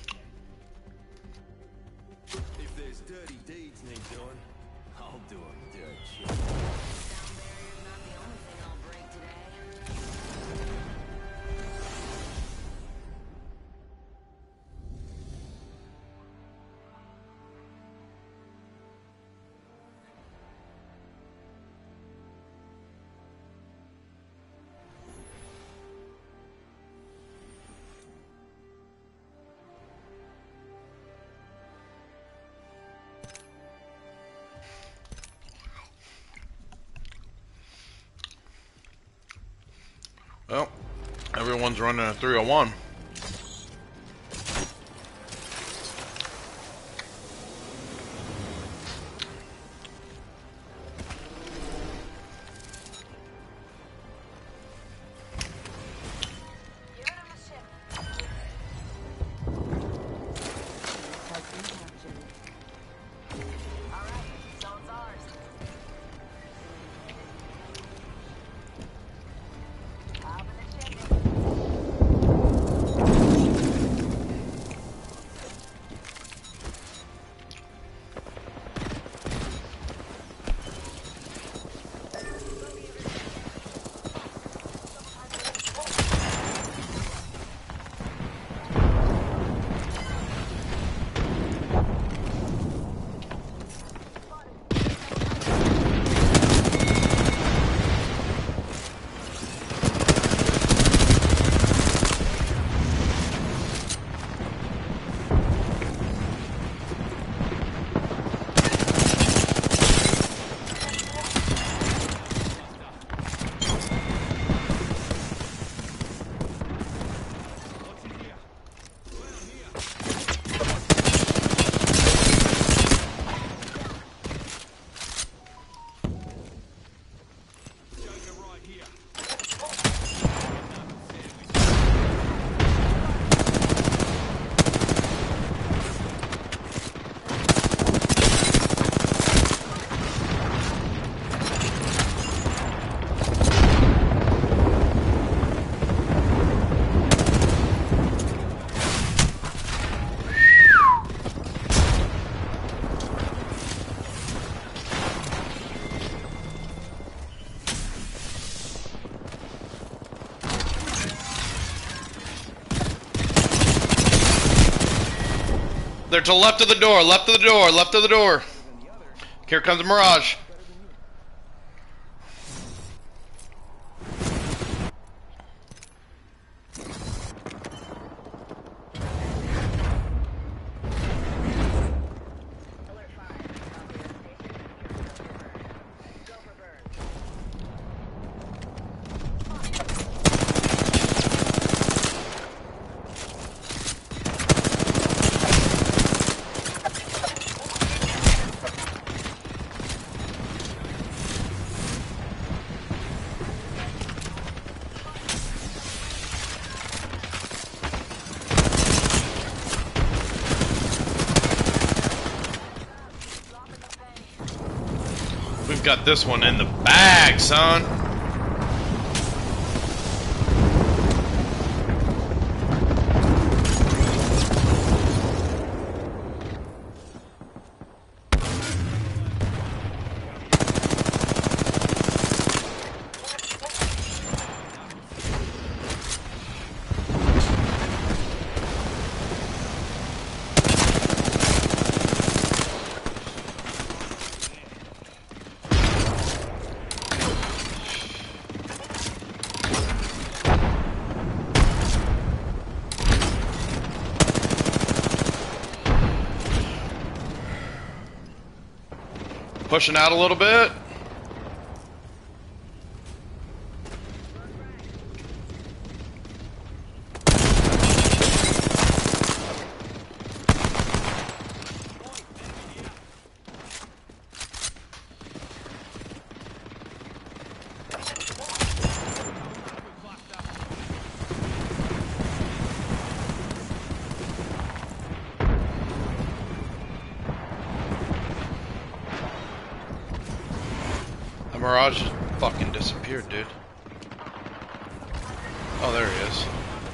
If there's dirty deeds need doing, I'll do 'em dirt cheap. Sound barrier's not the only thing I'll break today. Well, Everyone's running a three oh one. They're to the left of the door, left of the door, left of the door. Here comes a Mirage. We've got this one in the bag, son. Pushing out a little bit. The Mirage fucking disappeared, dude. Oh, there he is.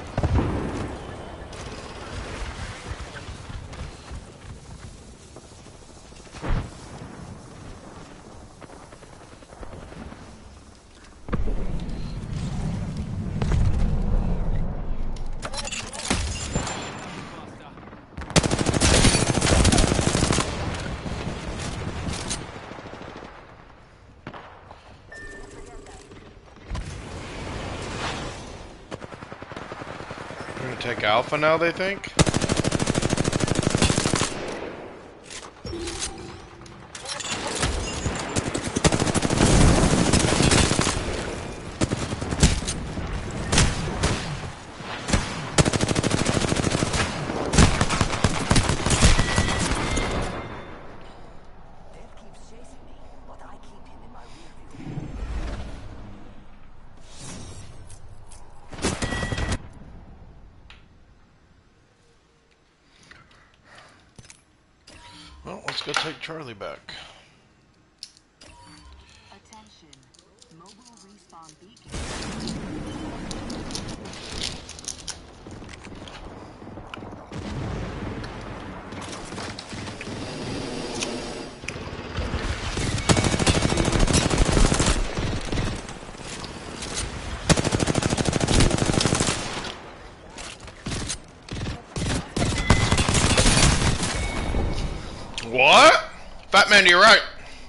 We're gonna take Alpha now, they think? go take Charlie back. Attention. Mobile respawn beacon. What? Fat man, you're right.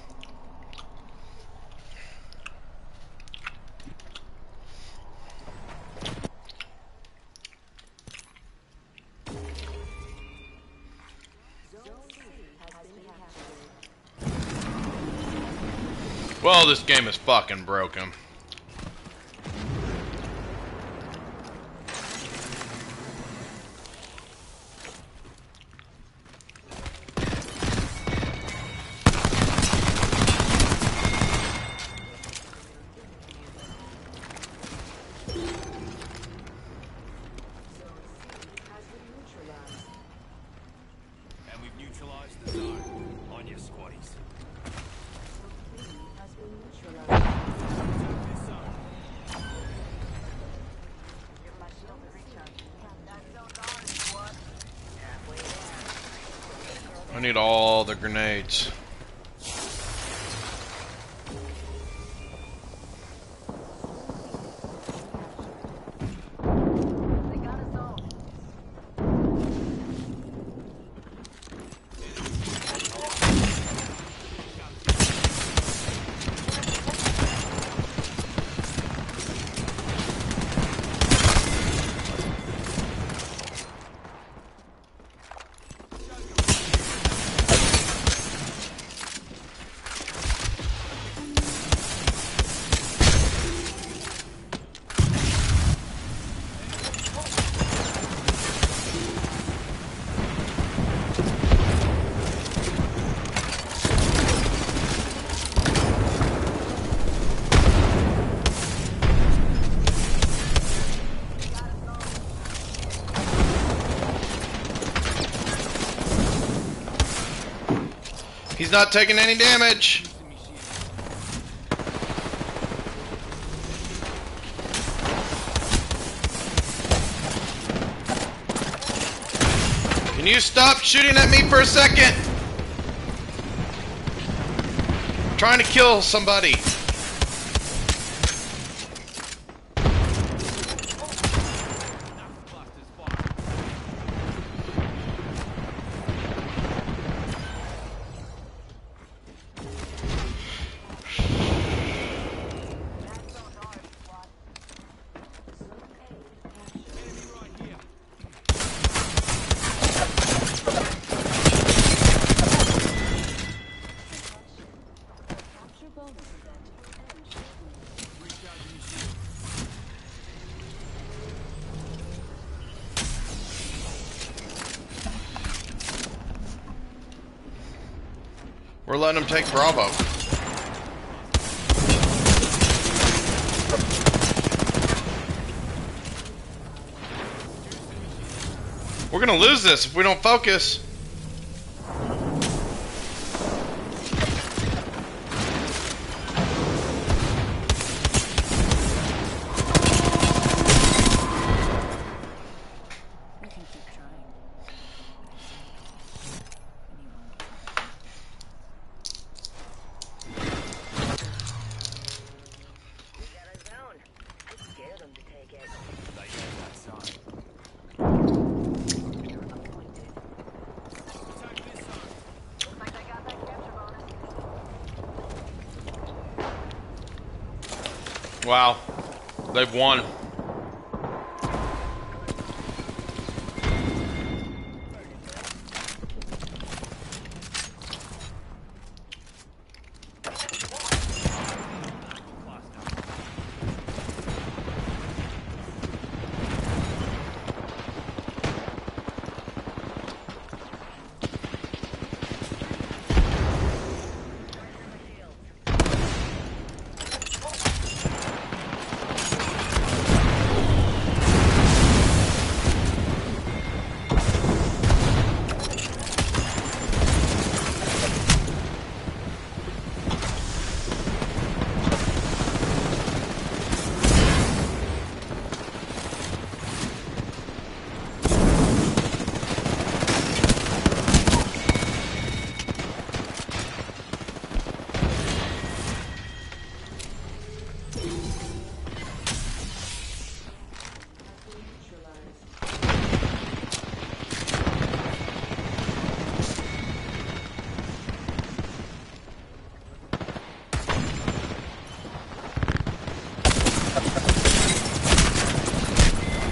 Well, this game is fucking broken. And we've neutralized the zone. On your squaddies. Take this zone. Give my shield a recharge. That zone's ours, squad. Halfway there. I need all the grenades. They got us all. He's not taking any damage. Can you stop shooting at me for a second? I'm trying to kill somebody. We're letting him take Bravo. We're gonna lose this if we don't focus. We can keep trying. We got a zone. I scared them to take it. They got that zone. Appointed. Take this zone. Looks like they got that capture bonus. Wow. They've won.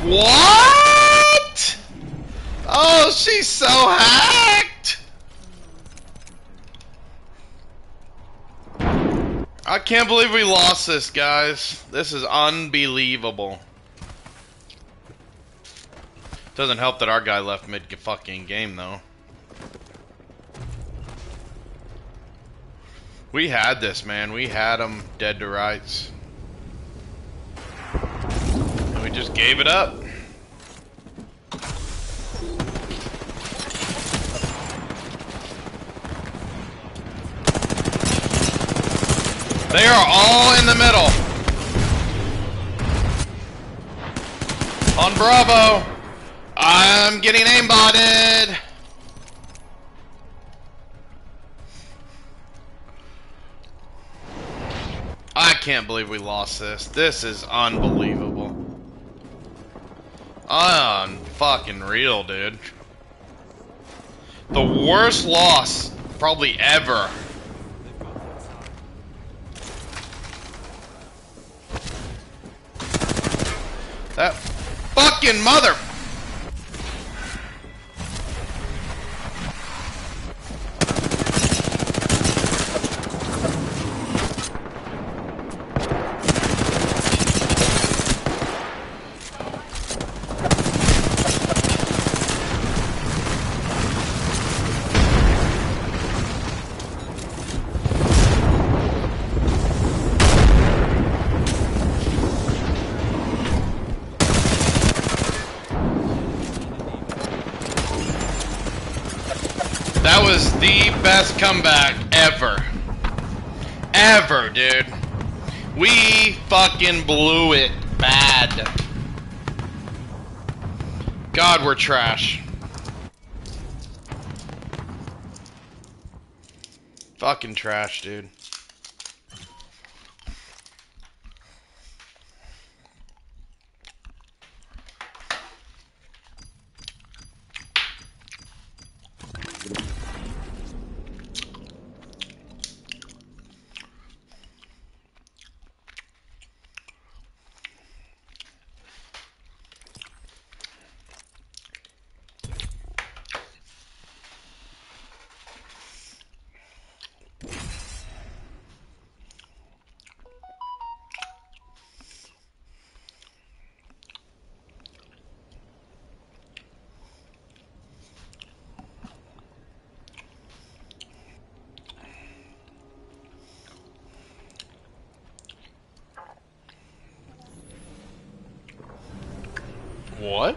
What? Oh, she's so hacked. I can't believe we lost this, guys. This is unbelievable. Doesn't help that our guy left mid fucking game though. We had this, man. We had him dead to rights. And we just gave it up. They are all in the middle. On Bravo. I'm getting aimbotted. I can't believe we lost this. This is unbelievable. Unfucking real, dude. The worst loss probably ever. That fucking mother. That was the best comeback ever. Ever, dude. We fucking blew it bad. God, we're trash. Fucking trash, dude. What?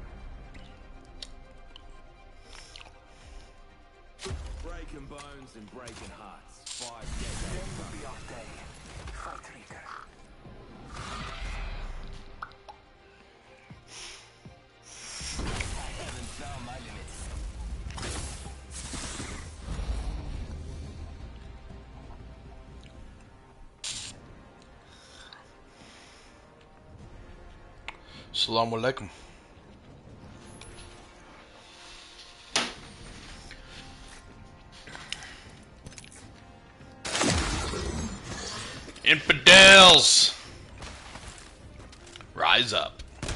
Breaking bones and breaking hearts. Five decades. Be off day. Fight Reaker. I haven't found my limits. Assalamu alaikum. Infidels! Rise up.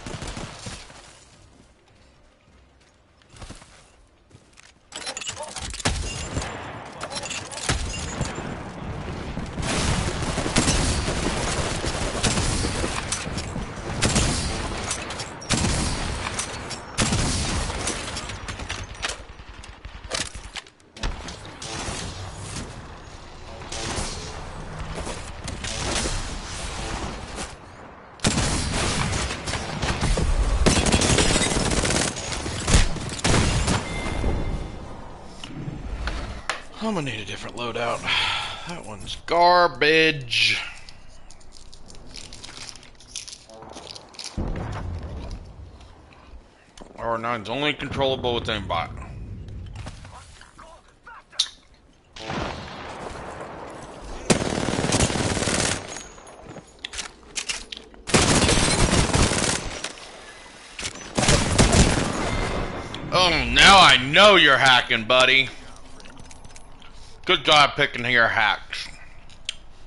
I'm gonna need a different loadout. That one's garbage. R nine's only controllable with aimbot. Oh, now I know you're hacking, buddy. Good job picking your hacks.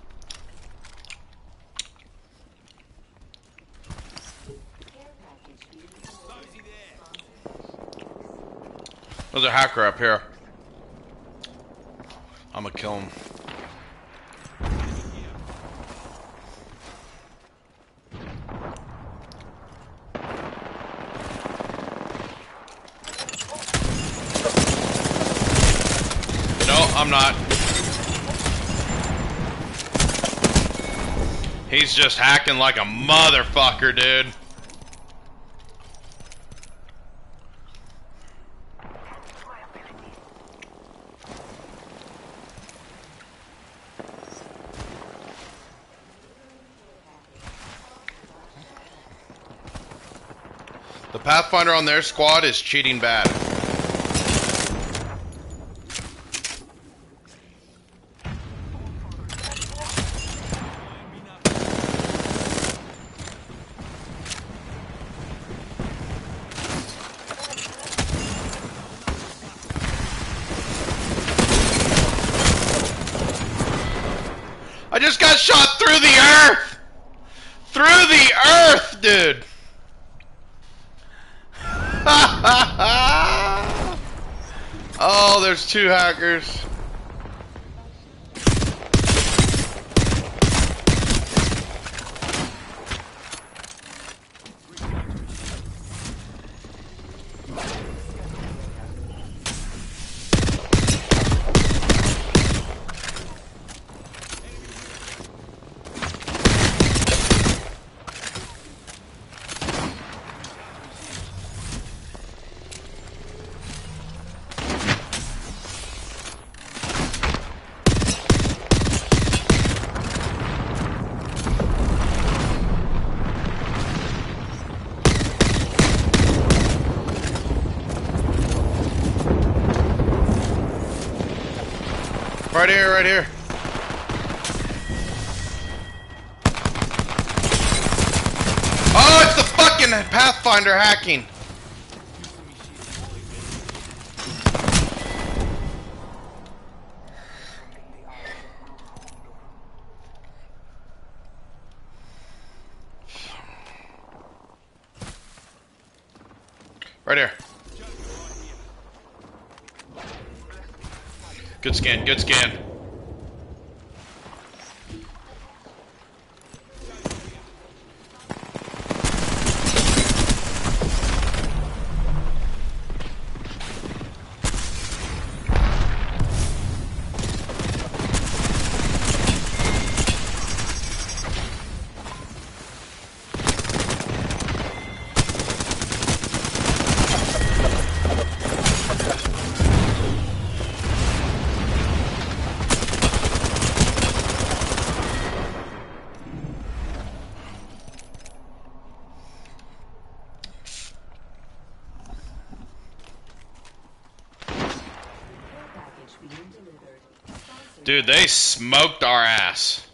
Care package There's a hacker up here. I'm gonna kill him. No, I'm not. He's just hacking like a motherfucker, dude. The Pathfinder on their squad is cheating bad. I just got shot through the earth! Through the earth, dude! Oh, there's two hackers. Right here, right here. Oh, it's the fucking Pathfinder hacking. Right here. Good scan, good scan. Dude, they smoked our ass.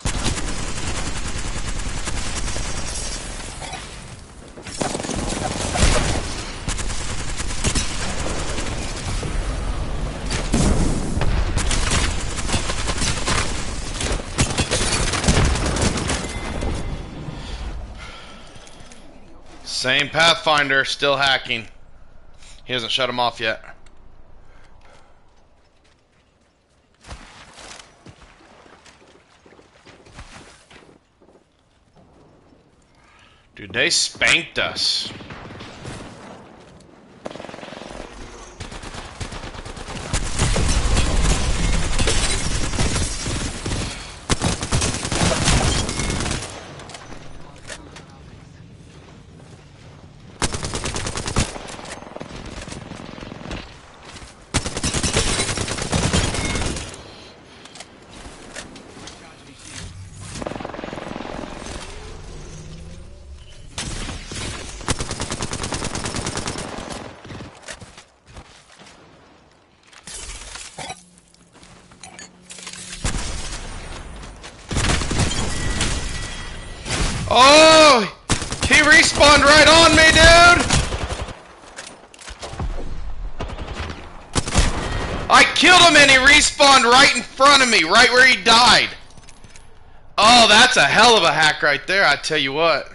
Same Pathfinder, still hacking. He hasn't shut him off yet. Dude, they spanked us. Oh! He respawned right on me, dude! I killed him and he respawned right in front of me, right where he died. Oh, that's a hell of a hack right there, I tell you what.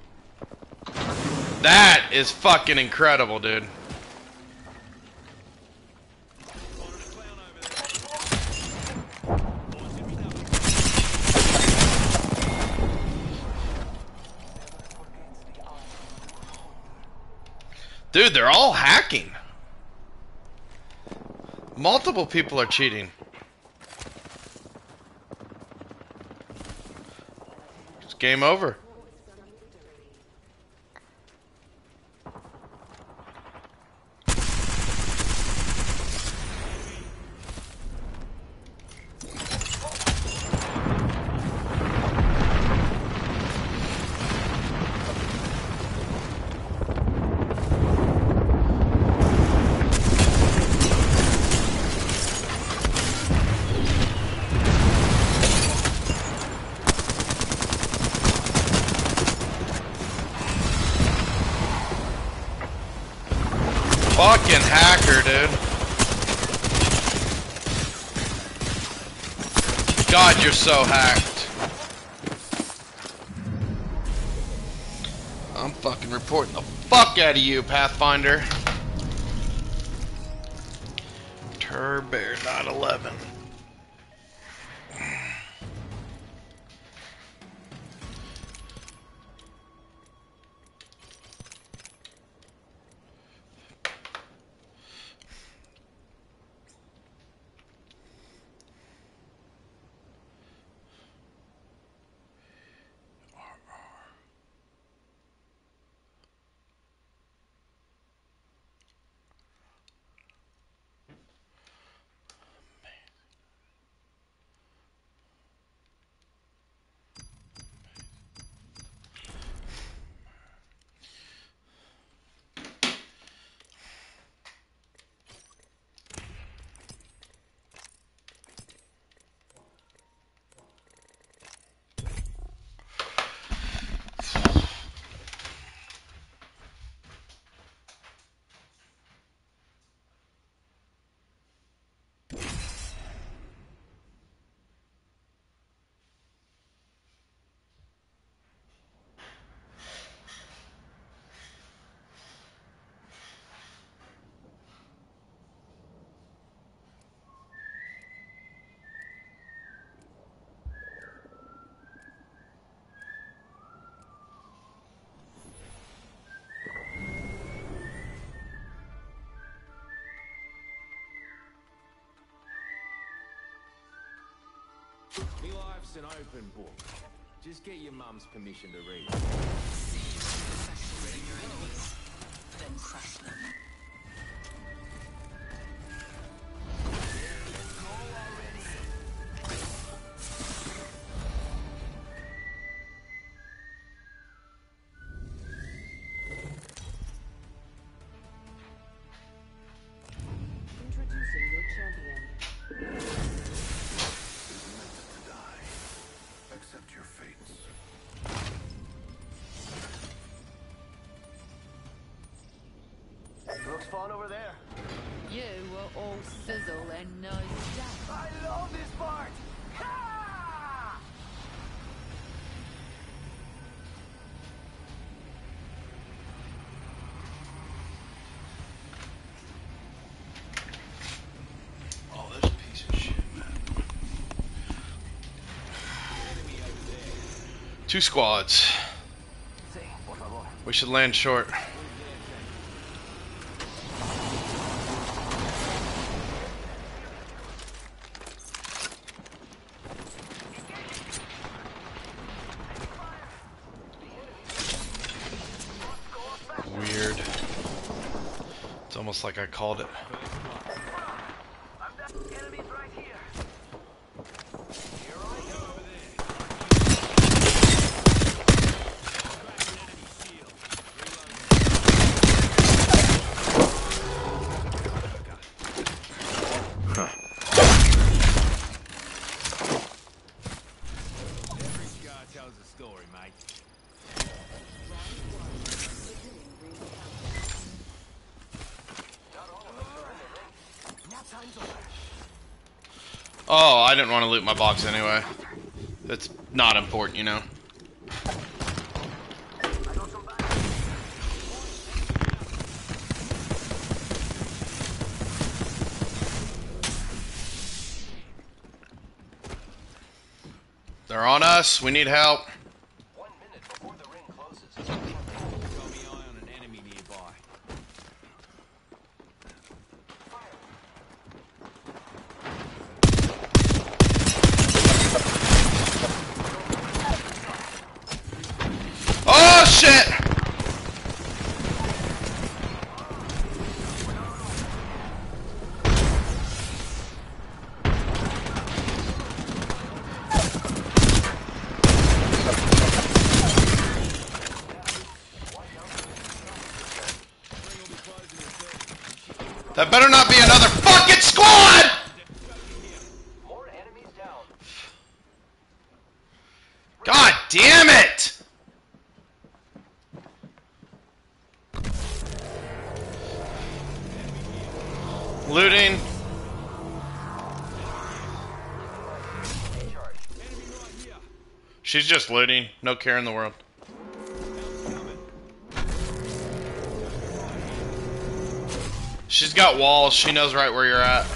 That is fucking incredible, dude. Dude, they're all hacking. Multiple people are cheating. It's game over. Fucking hacker, dude. God, you're so hacked. I'm fucking reporting the fuck out of you, Pathfinder. Turbear nine eleven. Me life's an open book. Just get your mum's permission to read. Then crush them. Introducing your champion. To die. Accept your fates. Looks fun over there. You were all sizzle and no stuff. I love this part! Ha! Oh, this piece of shit, man. Two squads. Sí, por favor. We should land short. Weird. It's almost like I called it. Enemies right here. Every scar tells a story, mate. Oh, I didn't want to loot my box anyway. That's not important, you know. They're on us. We need help. One minute before the ring closes. Got me eye on an enemy nearby. shit! That better not be another fucking squad! More enemies down. God damn it! Looting. She's just looting. No care in the world. She's got walls. She knows right where you're at.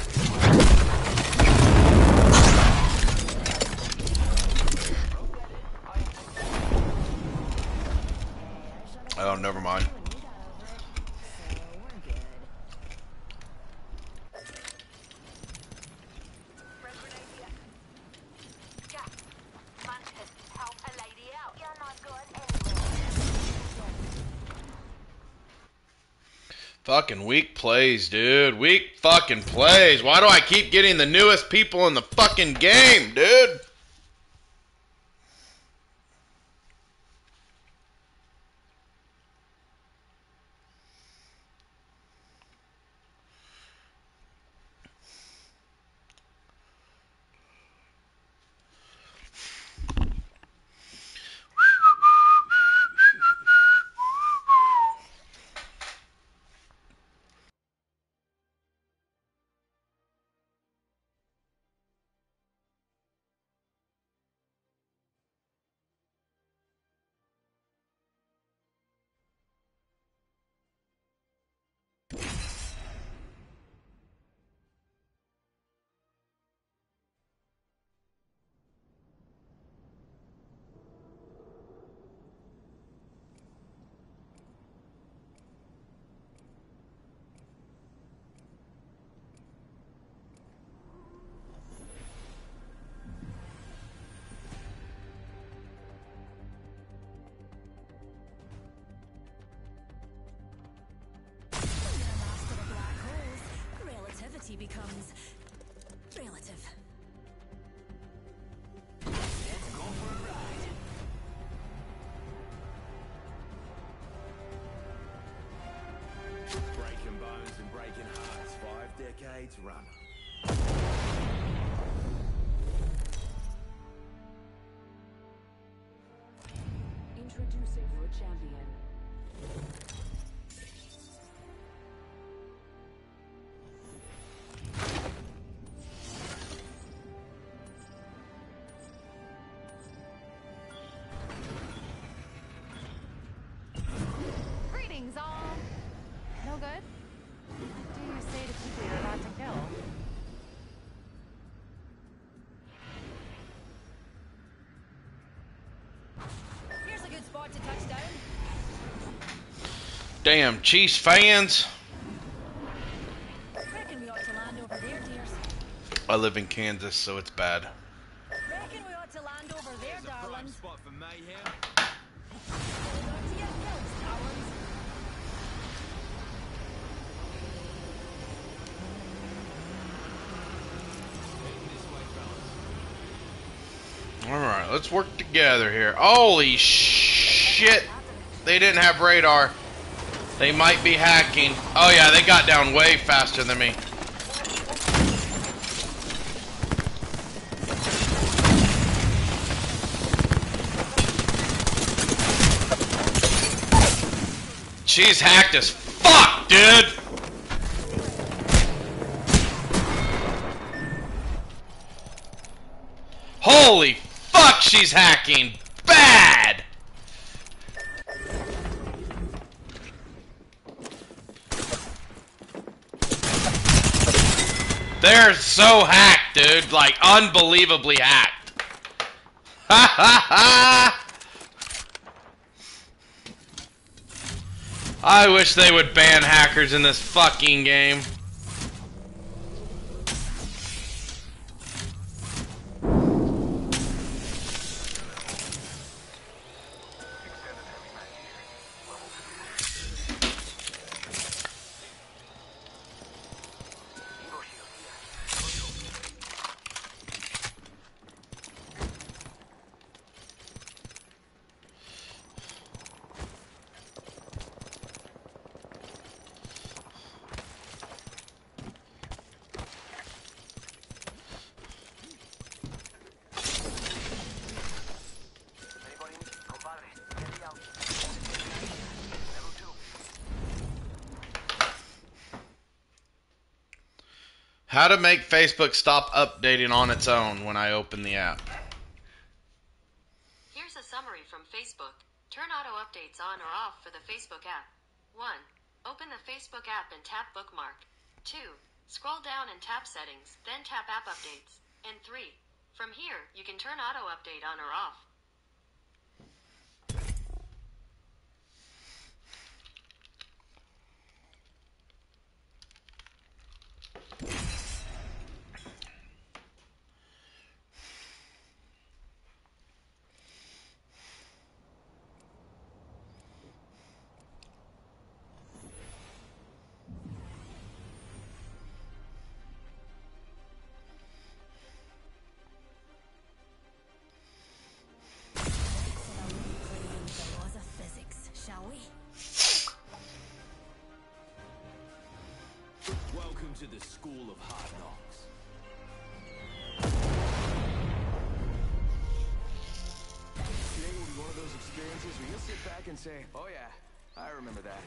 Oh, never mind. Fucking weak plays, dude. Weak fucking plays. Why do I keep getting the newest people in the fucking game, dude? Relativity becomes relative. Let's go for a ride. Breaking bones and breaking hearts. Five decades run. Introducing your champion. Greetings, all. No good? What do you say to people you're about to kill? Here's a good spot to touch down. Damn, Chiefs fans. Reckon we ought to land over there, dears. I live in Kansas, so it's bad. Reckon we ought to land over there, There's a prime darlings. spot for mayhem. Hold on to your belts, darlings. Alright, let's work together here. Holy shit! They didn't have radar. They might be hacking. Oh yeah, they got down way faster than me. She's hacked as fuck, dude! Holy fuck, she's hacking bad! They're so hacked, dude. Like, unbelievably hacked. Ha ha ha! I wish they would ban hackers in this fucking game. Extended heavy mag here. How to make Facebook stop updating on its own when I open the app. Here's a summary from Facebook. Turn auto updates on or off for the Facebook app. one. Open the Facebook app and tap bookmark. two. Scroll down and tap settings, then tap app updates. And three. From here, you can turn auto update on or off. Welcome to the School of Hard Knocks. Today will be one of those experiences where you'll sit back and say, oh yeah, I remember that.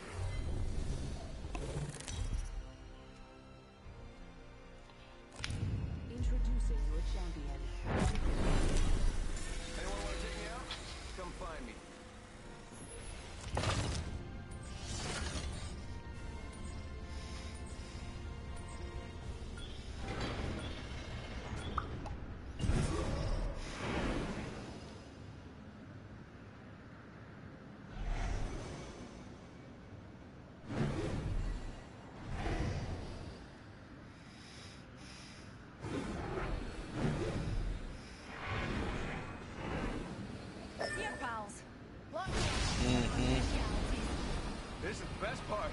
Introducing your champion. Anyone want to take me out? Come find me. Here, pals. Look. This is the best part.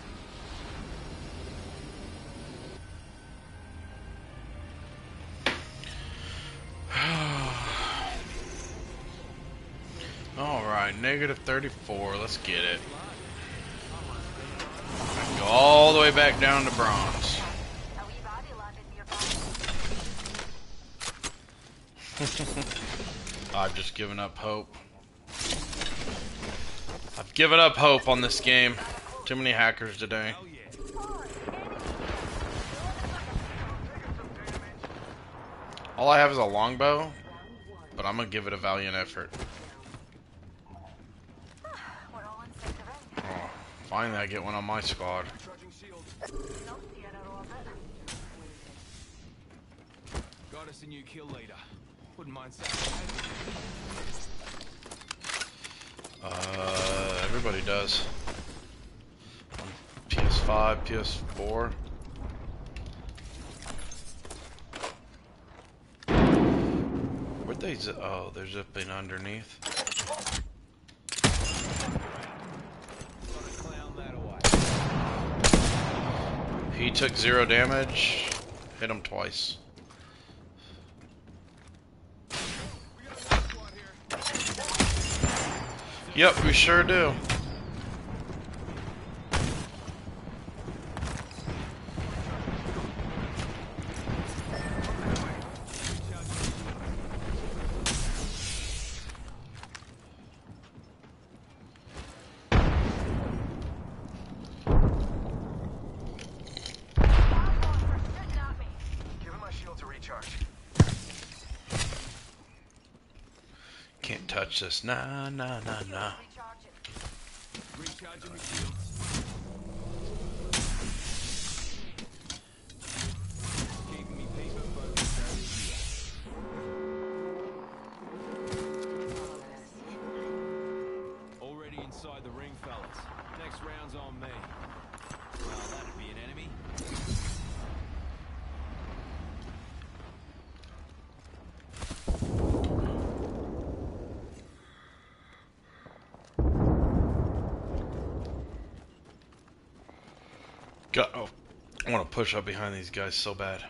Alright, negative thirty-four. Let's get it. Go all the way back down to bronze. A wee body landed nearby. I've just given up hope. I've given up hope on this game. Too many hackers today. Oh yeah. All I have is a longbow, but I'm gonna give it a valiant effort. We're all in sync already. Oh, finally I get one on my squad. Charging shield. Don't see it out of it. Got us a new kill leader. Wouldn't mind saying Uh, everybody does. On P S five, P S four. Where'd they zip? Oh, they're zipping underneath. Gotta clown that away. He took zero damage. Hit him twice. We got a squad here. Yep, we sure do. Giving my shield to recharge. Can't touch this. Nah, nah, nah, nah. Recharging the shields. Keeping me paper focused over here. Already inside the ring, fellas. Next round's on me. Well, that'd be an enemy. Go. Oh, I want to push up behind these guys so bad.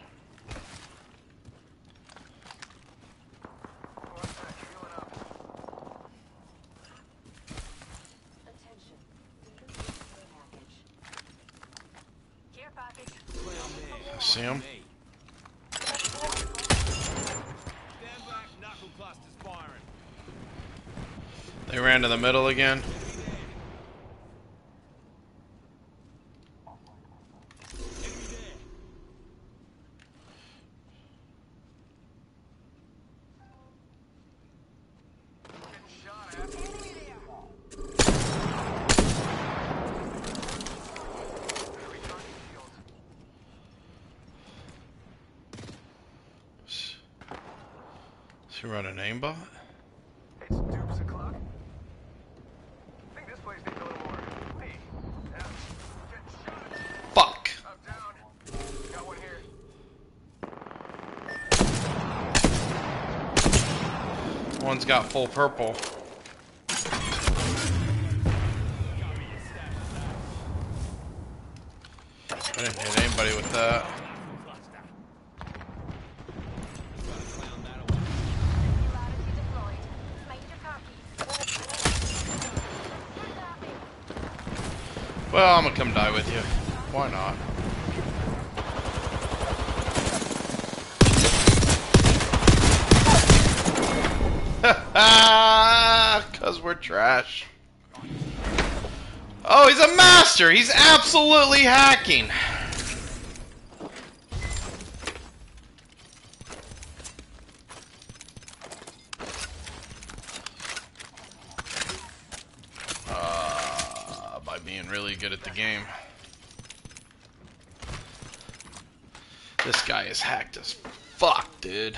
One sec, healing up. Attention. Package. Care package. Clown there. I see him. Me. Stand back, knuckle clusters firing. They ran to the middle again. Enemy there. Is he running aimbot? It's Dukes o'clock. I think this place needs a little more. Hey, yeah. Get shot. Fuck! I'm down. Got one here. One's got full purple. I didn't hit anybody with that. Well, I'm gonna come die with you. Why not? Cause we're trash. Oh, he's a master! He's absolutely hacking! Uh, by being really good at the game. This guy is hacked as fuck, dude.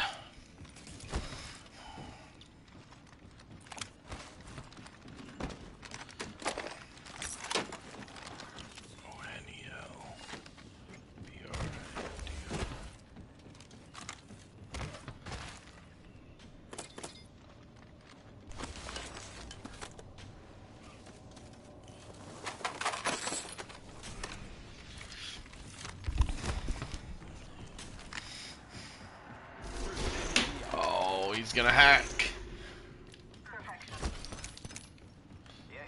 He's gonna hack. Perfection. Yes.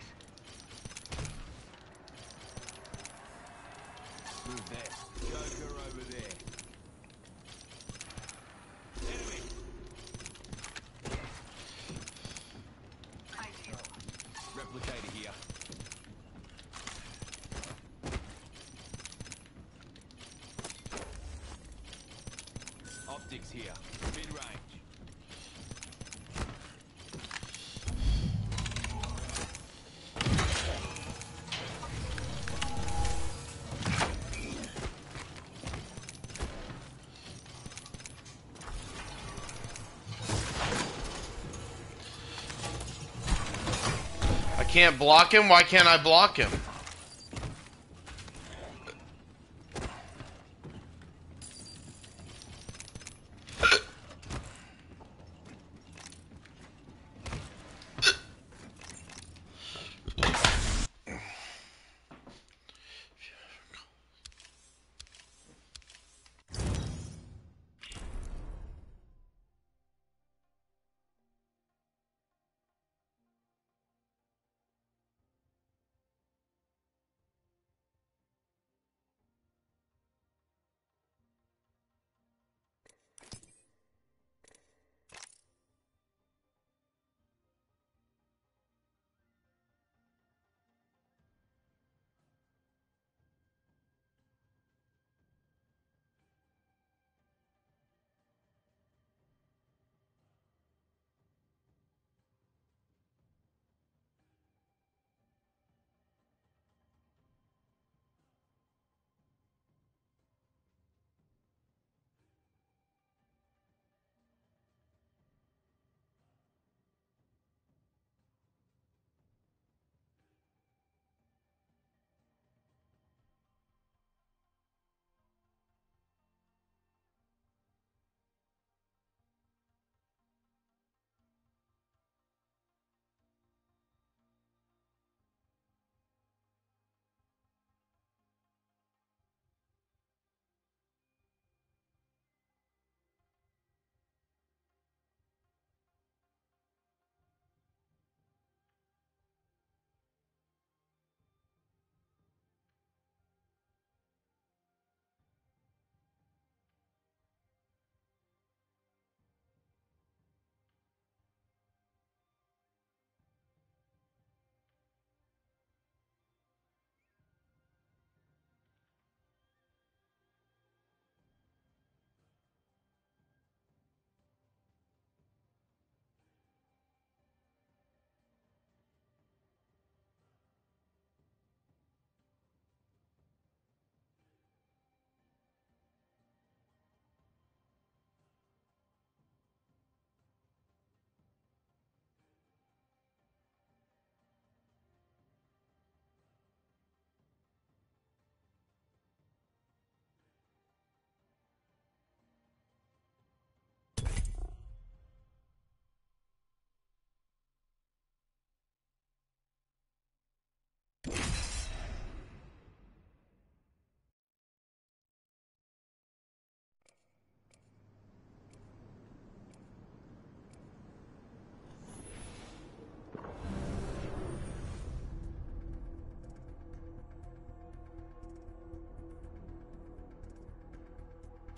Move that. Joker over there. Enemy. Ideal. Replicator here. Optics here. Mid-range. I can't block him? Why can't I block him?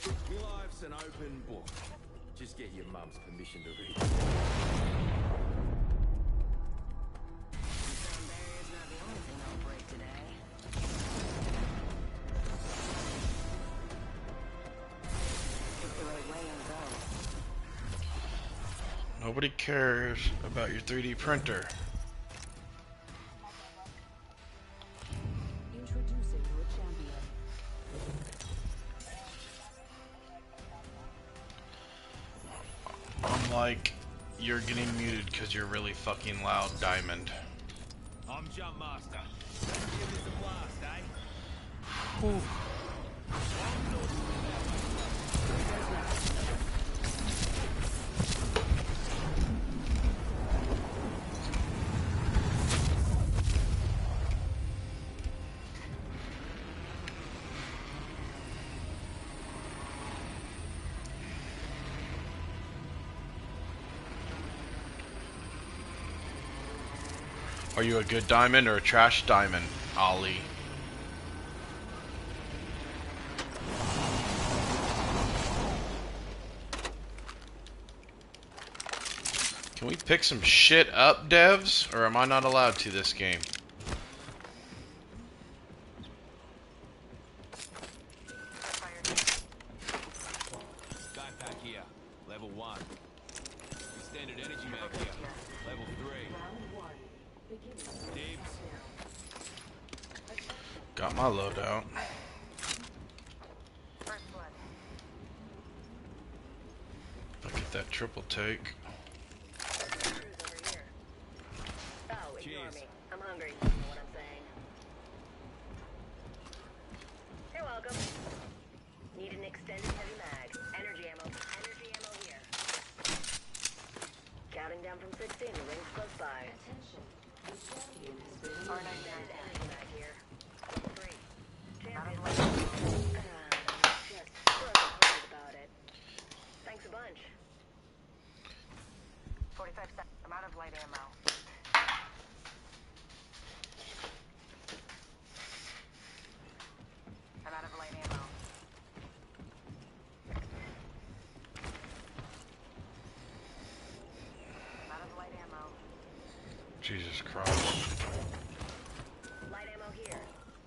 My life's an open book. Just get your mum's permission to read. Sound barrier's not the only thing I'll break today. Took the right way and go. Nobody cares about your three D printer. Introducing your champion. I'm like, you're getting muted because you're really fucking loud, Diamond. I'm Jump Master. Give this a blast, eh? Whew. Are you a good diamond or a trash diamond, Ollie? Can we pick some shit up, devs? Or am I not allowed to this game? Backpack here. Level one. Extended energy mag here. Level three. Dibs. Got my loadout. First blood. Look at that triple take. Oh, ignore Cheers. me. I'm hungry. You know what I'm saying? You're welcome. Need an extended heavy mag. Energy ammo. Energy ammo here. Counting down from sixteen. The ring's close by. Attention. R ninety-nine energy mag here. Three. Champion. Uh, just wasn't worried about it. Thanks a bunch. forty-five seconds. I'm out of light ammo. I'm out of light ammo. I'm out of light ammo. Jesus Christ. Light ammo here.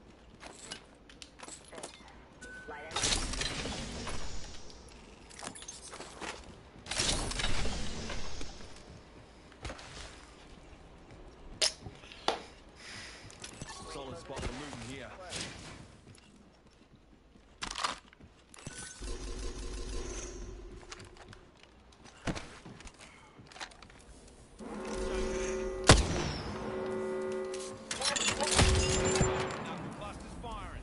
Thanks. Light ammo. Solid spot for looting here. Knuckle clusters firing.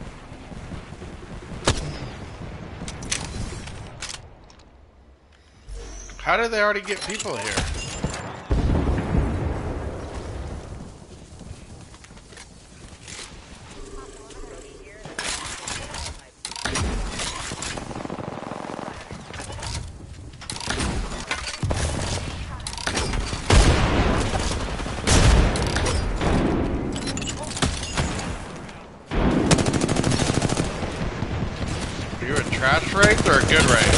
How did they already get people here? Are you a trash raid or a good raid?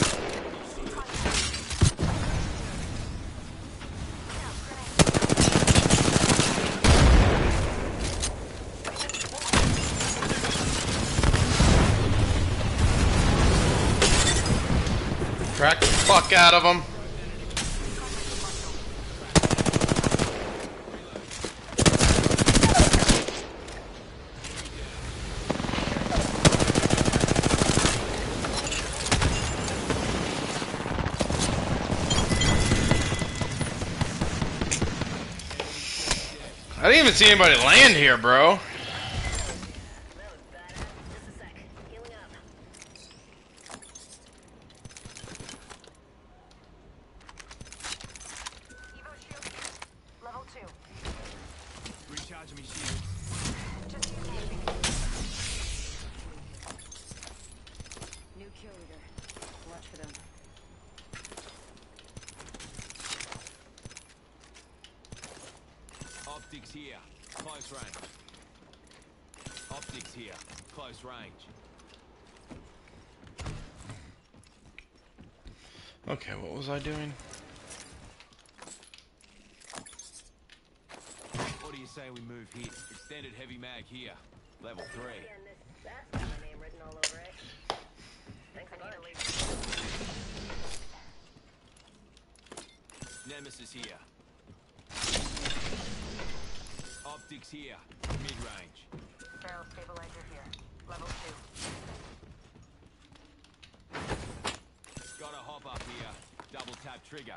Crack the fuck out of them. I didn't even see anybody land here, bro. That was badass. Just a sec. Healing up. Evo shield. Level two. Recharging me shields. Just use me. New kill leader. Watch for them. Optics here. Close range. Optics here. Close range. Okay, what was I doing? What do you say we move here? Extended heavy mag here. Level three. And this, that's got my name written all over it. Thanks a bunch. Nemesis here. Optics here. Mid-range. Barrel stabilizer here. Level two. Got a hop up here. Double tap trigger.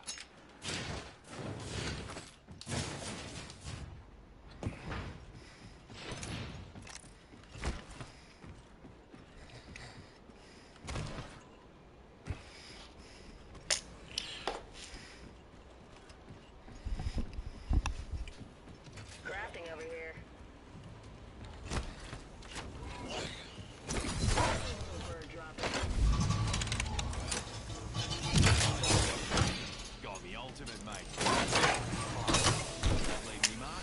Crafting over here. Bird dropping. Got the ultimate, mate. That leave me mark.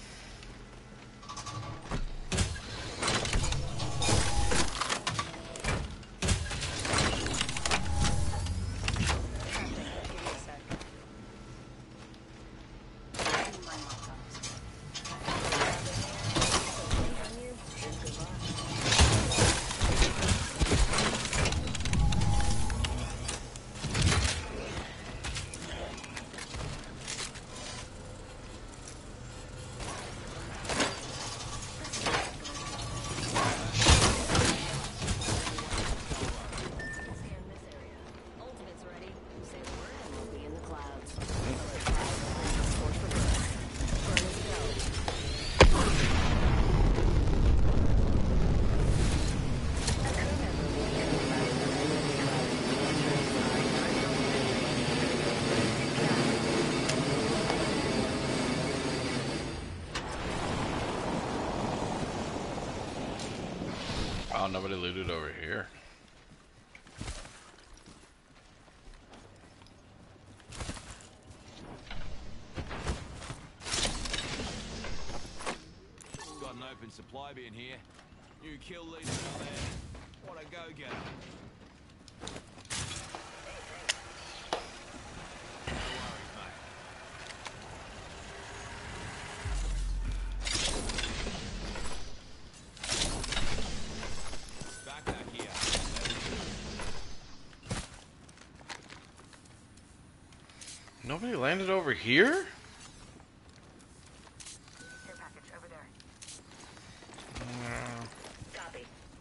Give me a sec. On you, and good luck. Scan this area. Ultimate's ready. Say the word and we'll be in the clouds. Scorch for good. Burn as we go. A crew member will be advised of Oh, nobody looted over here. Got an open supply bin here. New kill leader down there. What a go-getter. No worries, mate. Backpack here. Nobody landed over here? Care package over there. Uh, Copy.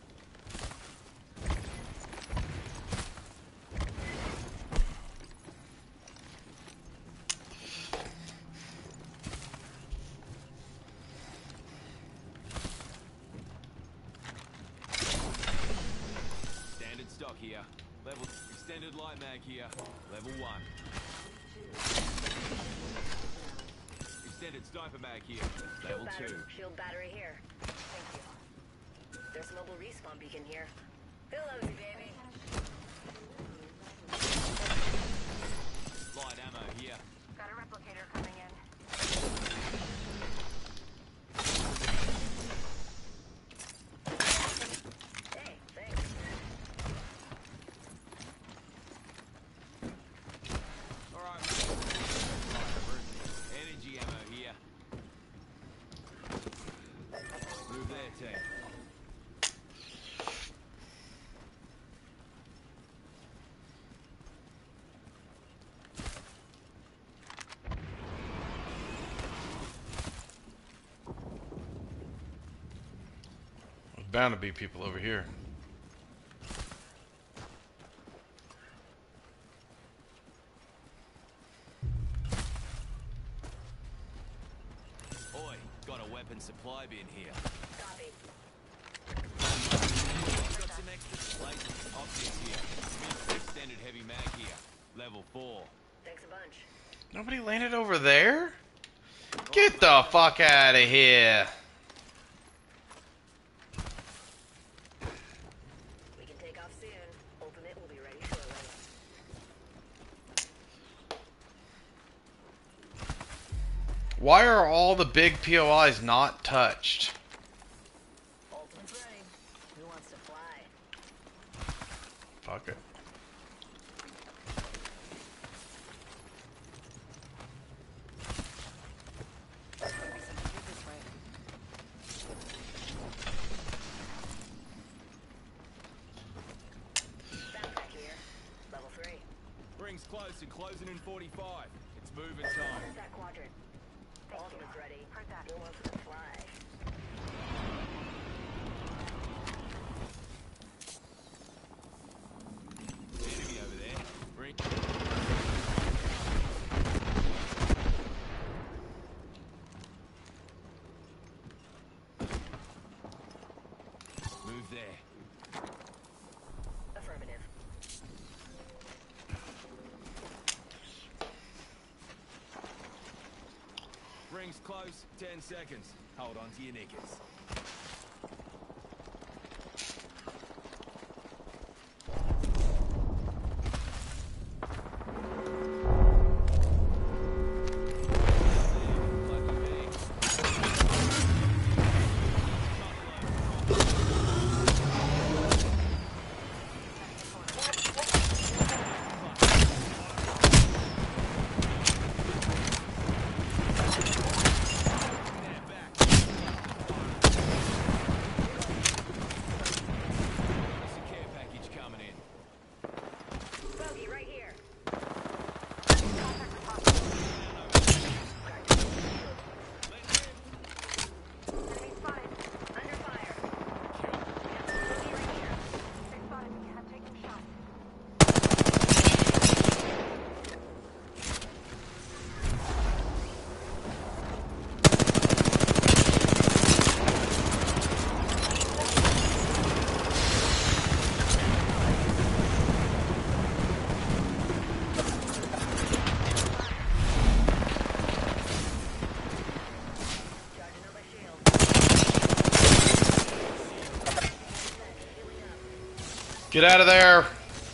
Standard stock here. Level extended light mag here. Level one. Extended sniper mag here. Shield Level battery, two. shield battery here. Thank you. There's a mobile respawn beacon here. Bill loves you, baby. Light ammo here. Got a replicator coming in. Hey, thanks. Alright, mate. Energy ammo here. Move there, team. there's bound to be people over here. Oi, got a weapon supply bin here. Copy. Got some extra displays. Optics here. Mid extended heavy mag here. Level four. Thanks a bunch. Nobody landed over there? Get the fuck out of here. We can take off soon. Ultimate will be ready shortly. Why are all the big P O Is not touched? Ultimate's ready. Who wants to fly? Fuck it. closing in forty-five. It's moving time. Where's that quadrant? Ultimate's ready. Heard that. Go on for the fly. Enemy over there. Bring. Move there. Affirmative. Rings close. Ten seconds. Hold on to your knickers. Get out of there!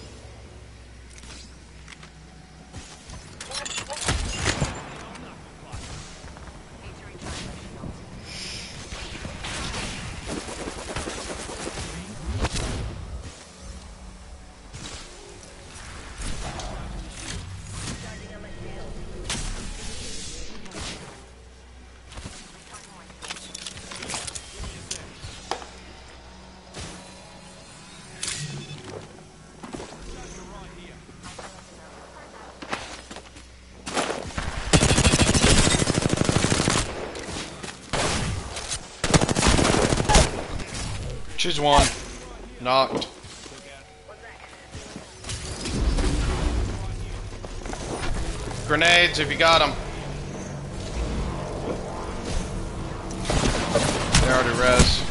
She's one. Knocked. Grenades if you got them. They already res.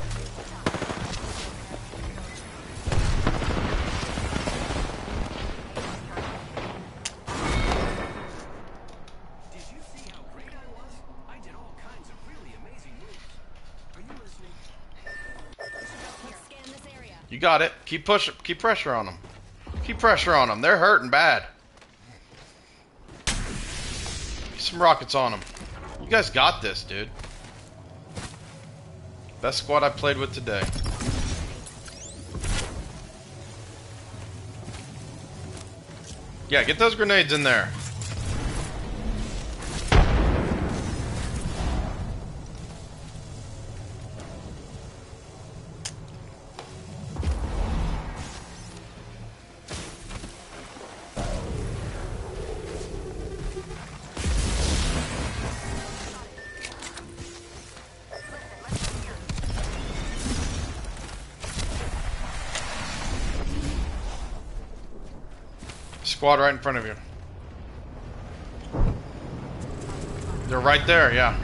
Did you see how great I was? I did all kinds of really amazing moves. Are you listening? Let's scan this area. You got it. Keep push. Keep pressure on them. Keep pressure on them. They're hurting bad. Get some rockets on them. You guys got this, dude. Best squad I played with today. Yeah, get those grenades in there. Squad right in front of you. They're right there, yeah.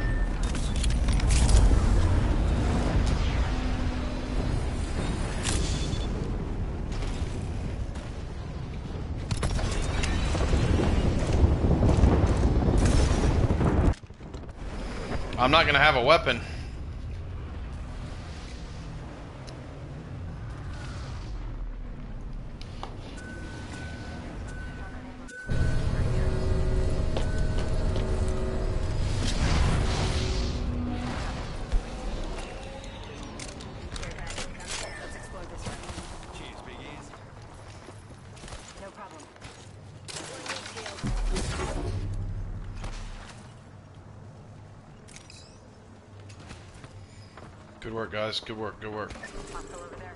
I'm not gonna have a weapon. Good work, guys. Good work. Good work. Hostile over there.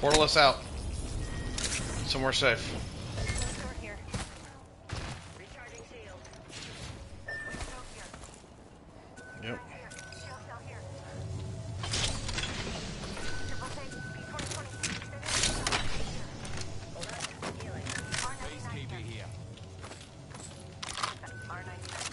Portal us out. Somewhere safe. Close door here. Recharging shield. Yep. Healing. Peacekeeper here. R ninety-nine.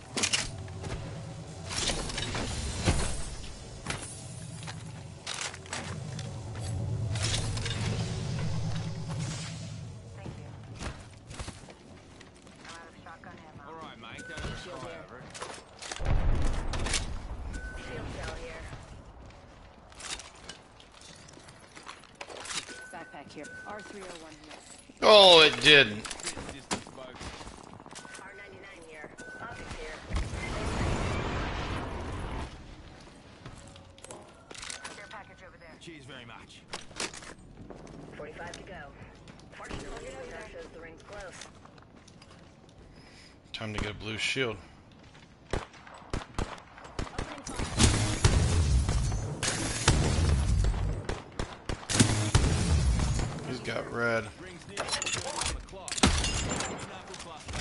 Thank you. I'm out of shotgun ammo. All right, mate. Don't have a Shield cry here. over it. Shield cell here. Backpack here. R three oh one here. Oh, it didn't. Distance folks. R ninety-nine here. Optics here. Care package over there. Cheers very much. forty-five to go. Partial that shows the ring's close. Time to get a blue shield. Opening fire. He's got red. Rings near thirty on the clock. Knuckle buster.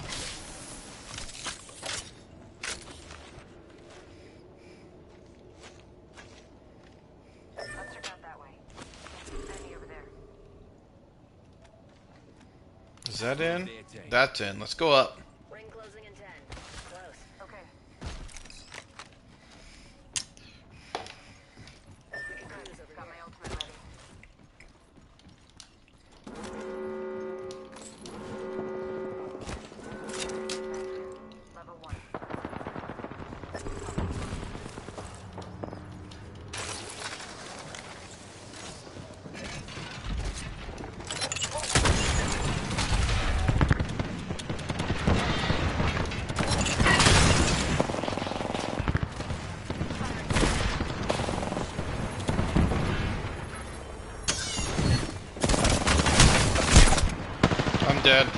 Let's check out that way. Enemy over there. Is that in? That's in. Let's go up. Ring closing in ten. Close. Okay. We can cruise over Got here. my ultimate ready. Level one. I'm dead.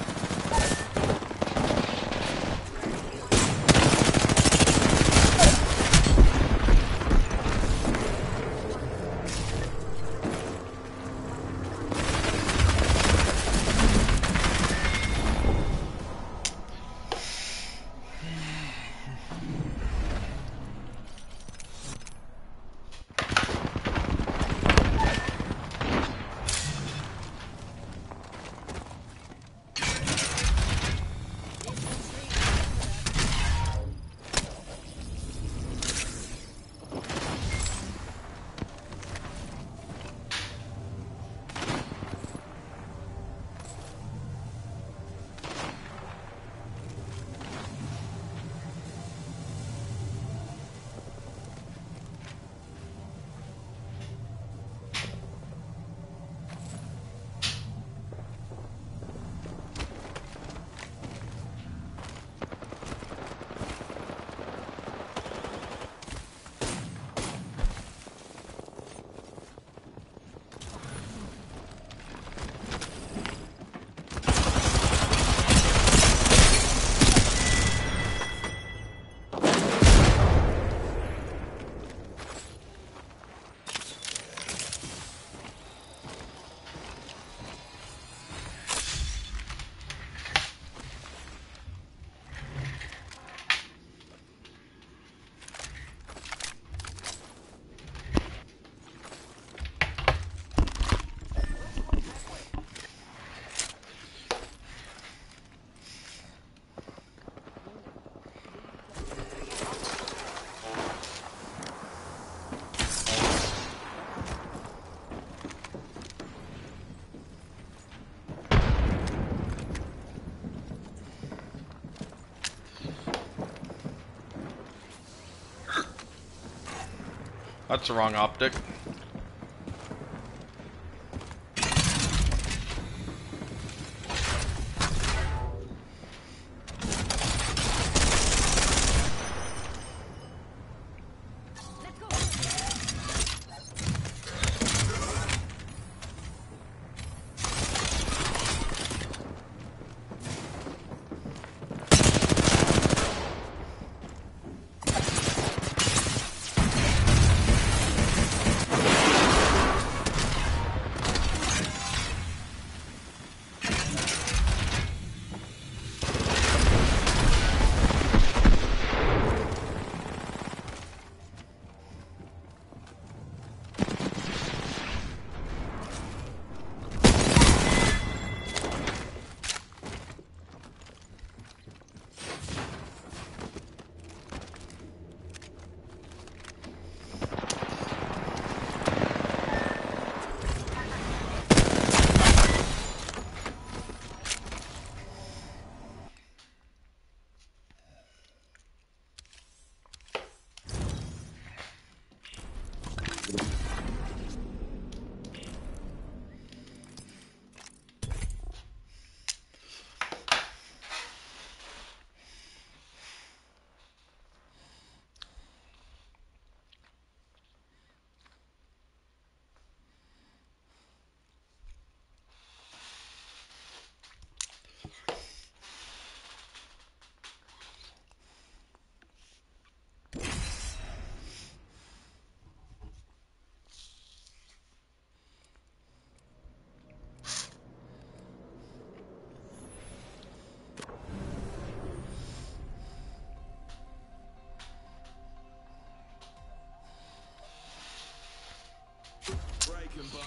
That's the wrong optic.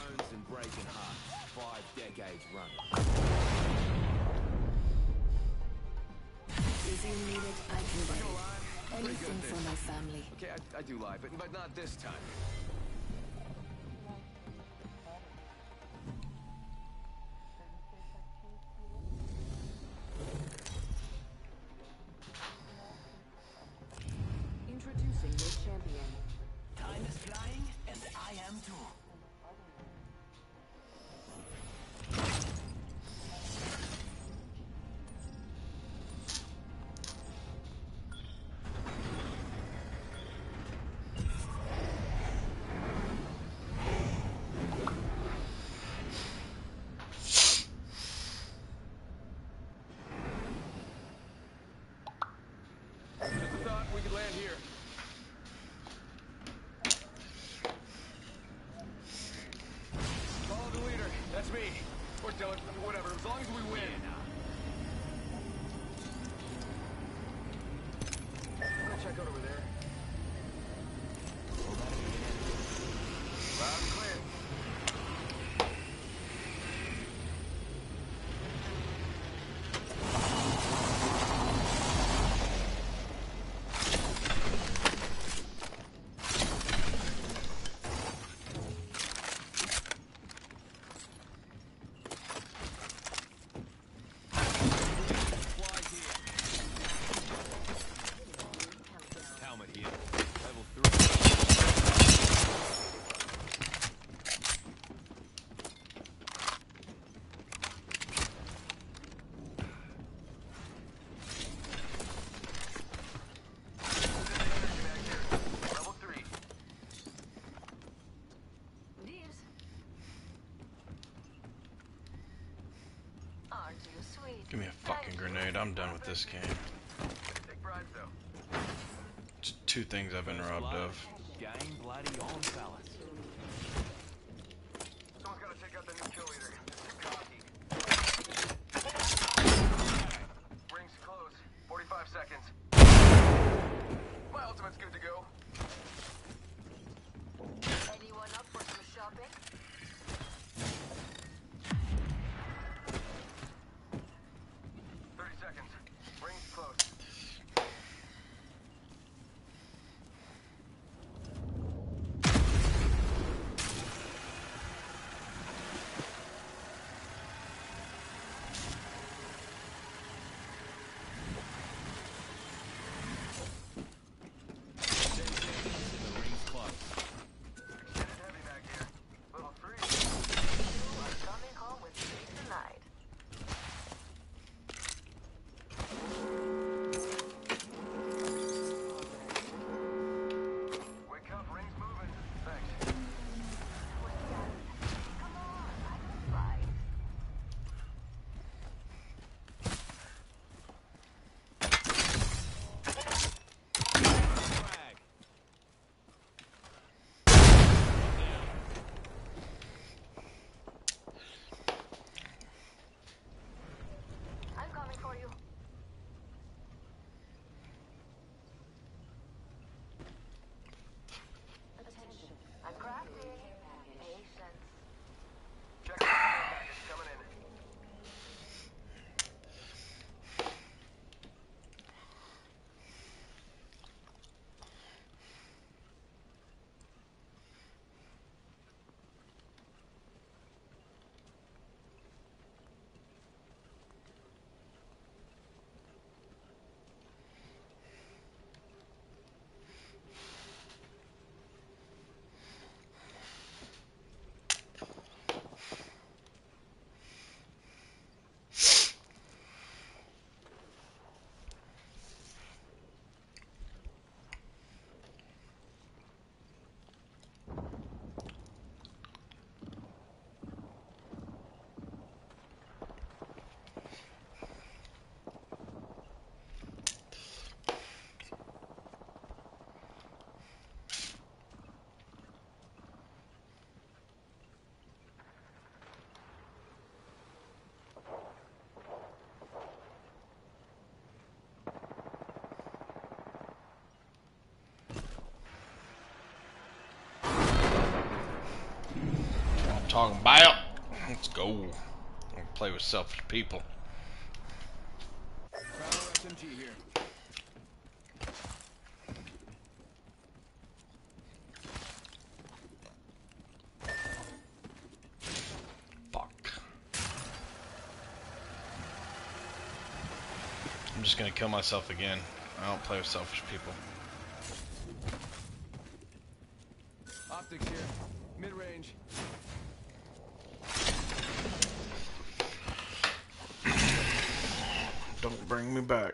bones and breaking hearts. Five decades running. If you need it, I can get Still it. alive? Pretty good Anything at for this. my family. Okay, I, I do lie, but, but not this time. Introducing your champion. Time is flying, and I am too. Just a thought we could land here. Follow the leader. That's me. Or don't, whatever, as long as we win. I'm gonna check out over there. Loud and clear. Flies here. Helmet here. Level three. Level three. These. Aren't you sweet? Give me a fucking grenade. I'm done with this game. Take bribes though. It's two things I've been robbed of. Game bloody on, fellas. Someone's gotta take out the new kill leader. Cocky. Rings close. forty-five seconds. My ultimate's good to go. Anyone up for some shopping? thirty seconds. Rings close. talking about. Let's go. I'll play with selfish people. Prowler S M G here. Fuck. I'm just gonna kill myself again. I don't play with selfish people. Optics here. Mid-range. Don't bring me back.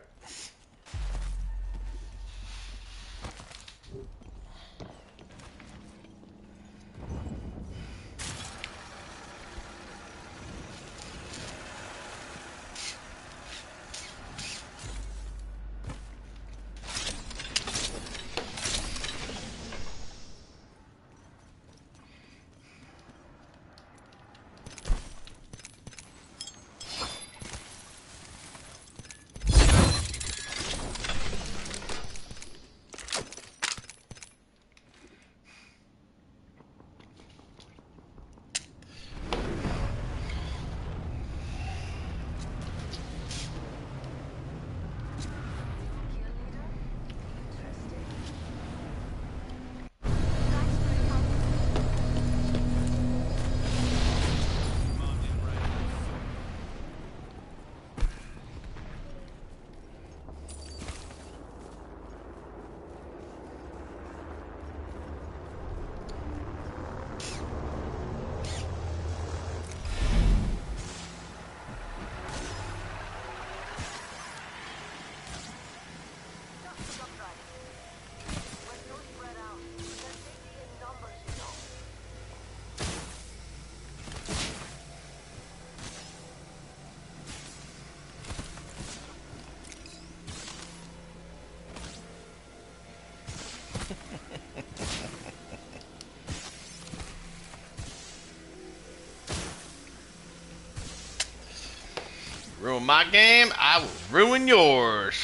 Ruin my game, I will ruin yours.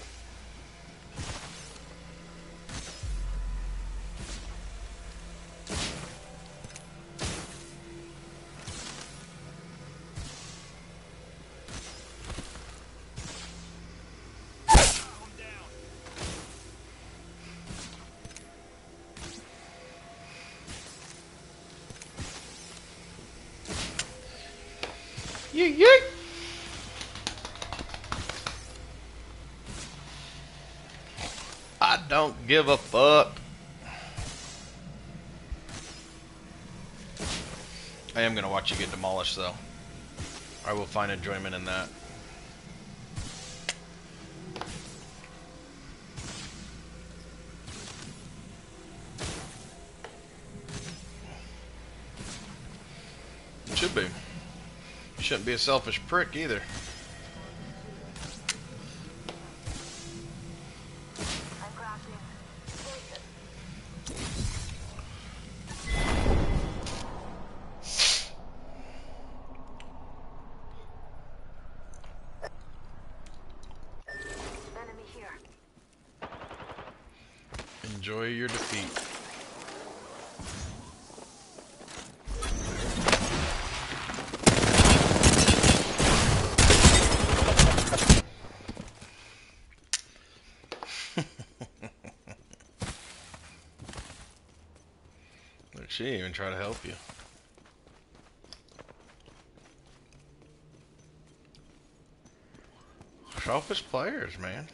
Yeah, yeah. I don't give a fuck. I am gonna watch you get demolished though. I will find enjoyment in that. It should be. You shouldn't be a selfish prick either. Enjoy your defeat. Look, she didn't even try to help you. Selfish players, man.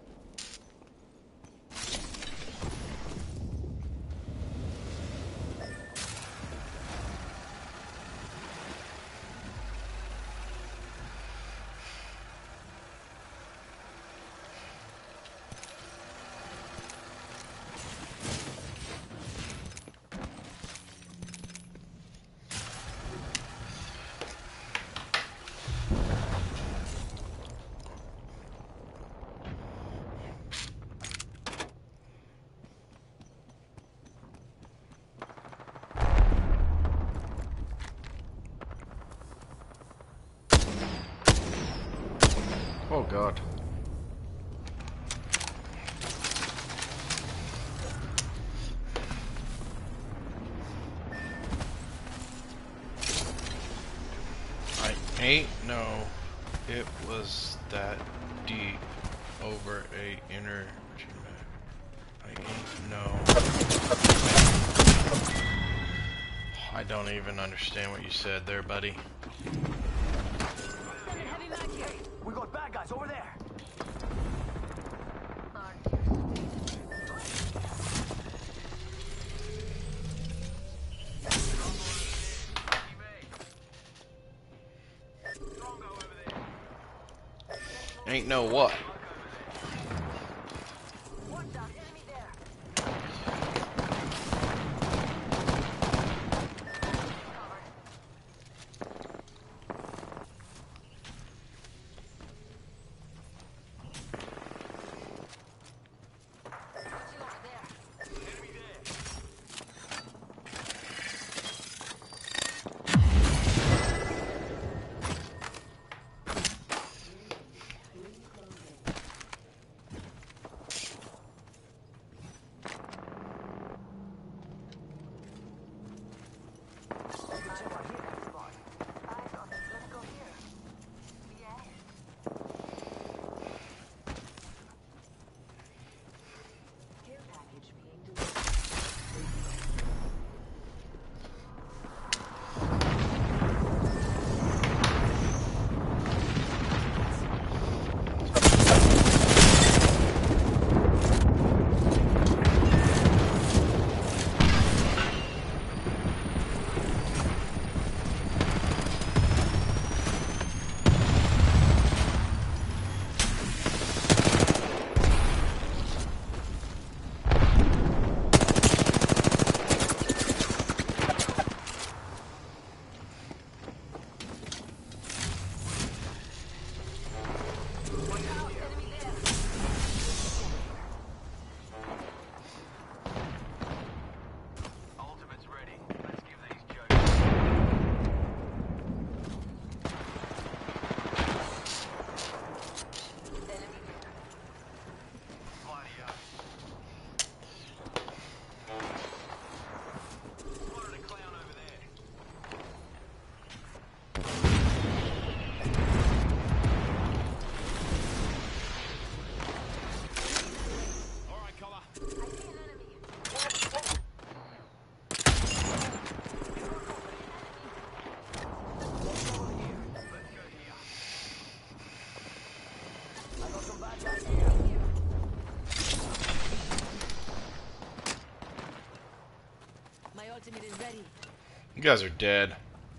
Oh God. Ain't no, it was that deep over a inner. I ain't no. I don't even understand what you said there, buddy. We got bad guys over there. Ain't no what? You guys are dead.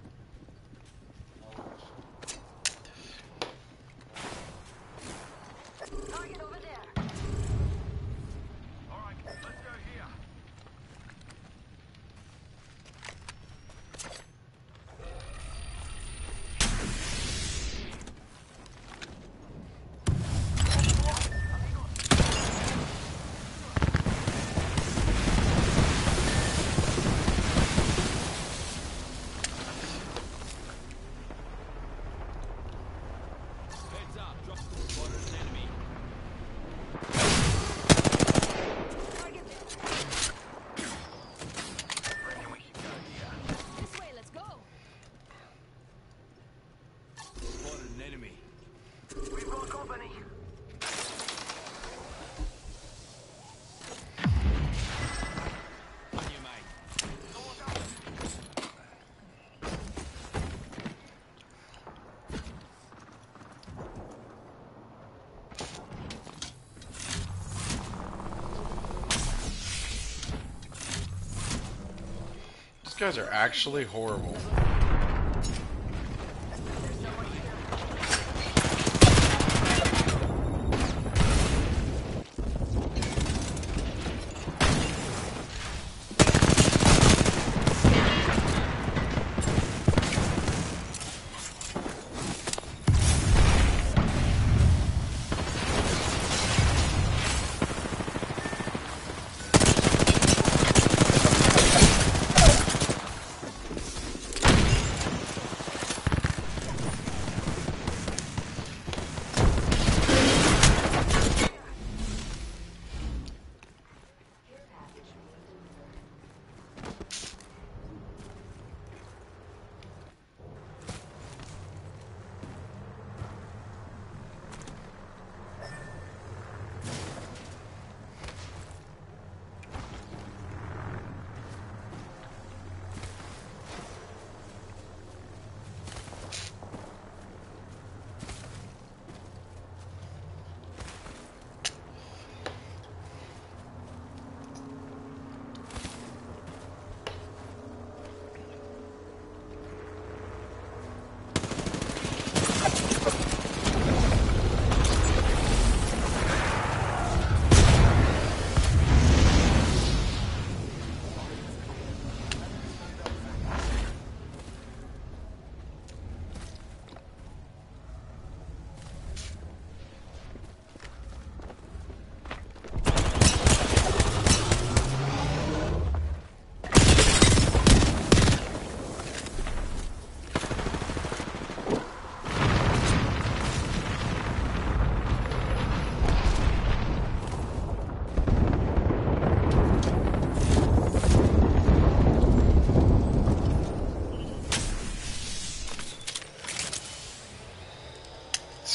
These guys are actually horrible.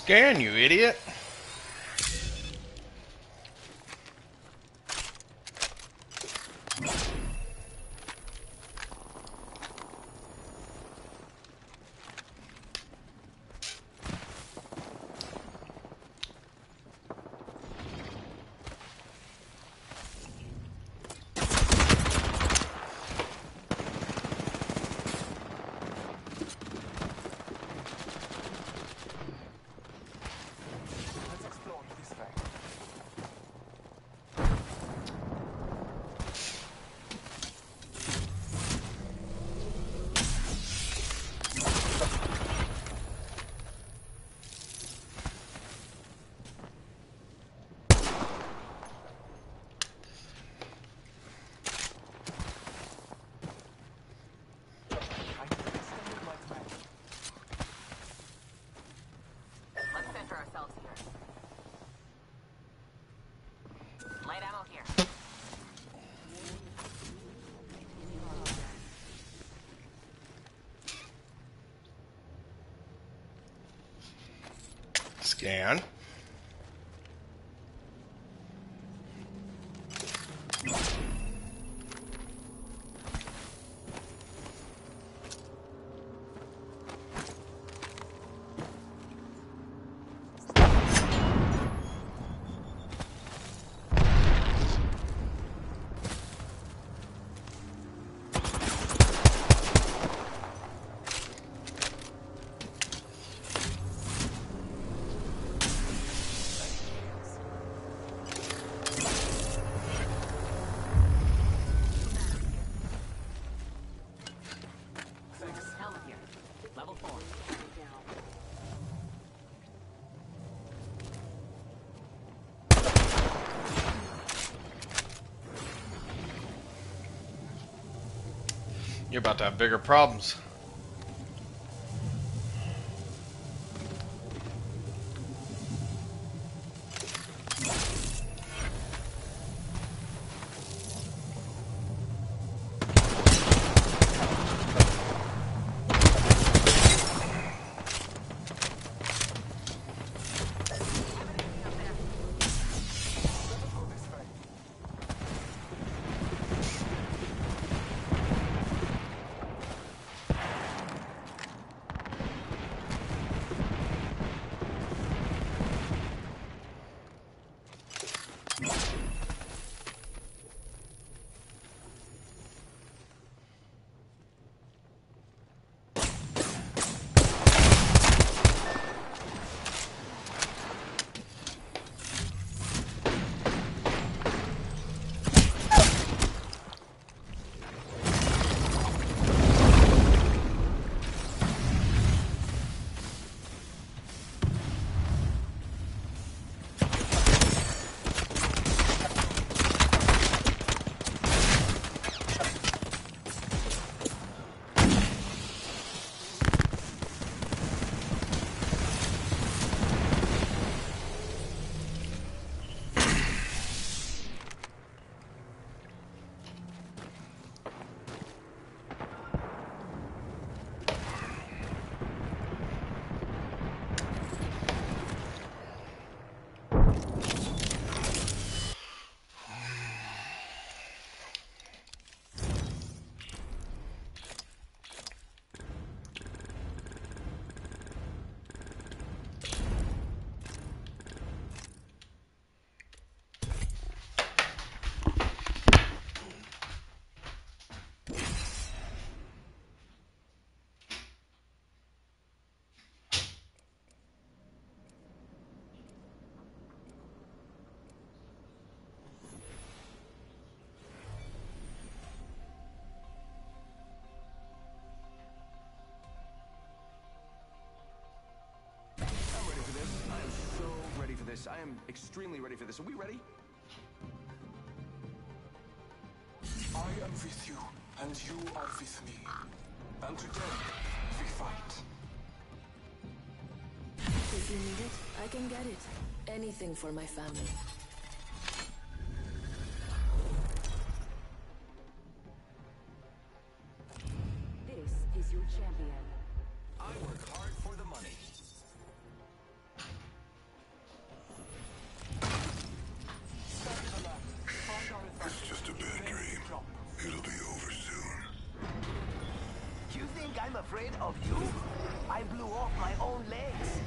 Scan, you idiot. Let's explore this way. I need to extend my threat. Let's center ourselves here. Light ammo here. Scan. Helmet here. Level four. You're about to have bigger problems. this. I am extremely ready for this. Are we ready? I am with you, and you are with me. And today, we fight. If you need it, I can get it. Anything for my family. This is your champion. I work hard for the money. Of you? I blew off my own legs.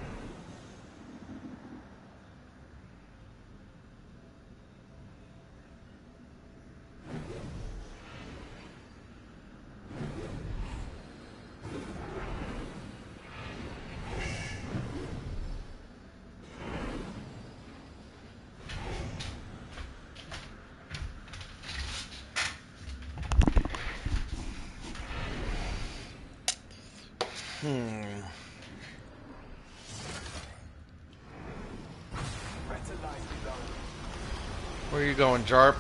Hmm. Where are you going, Jarp?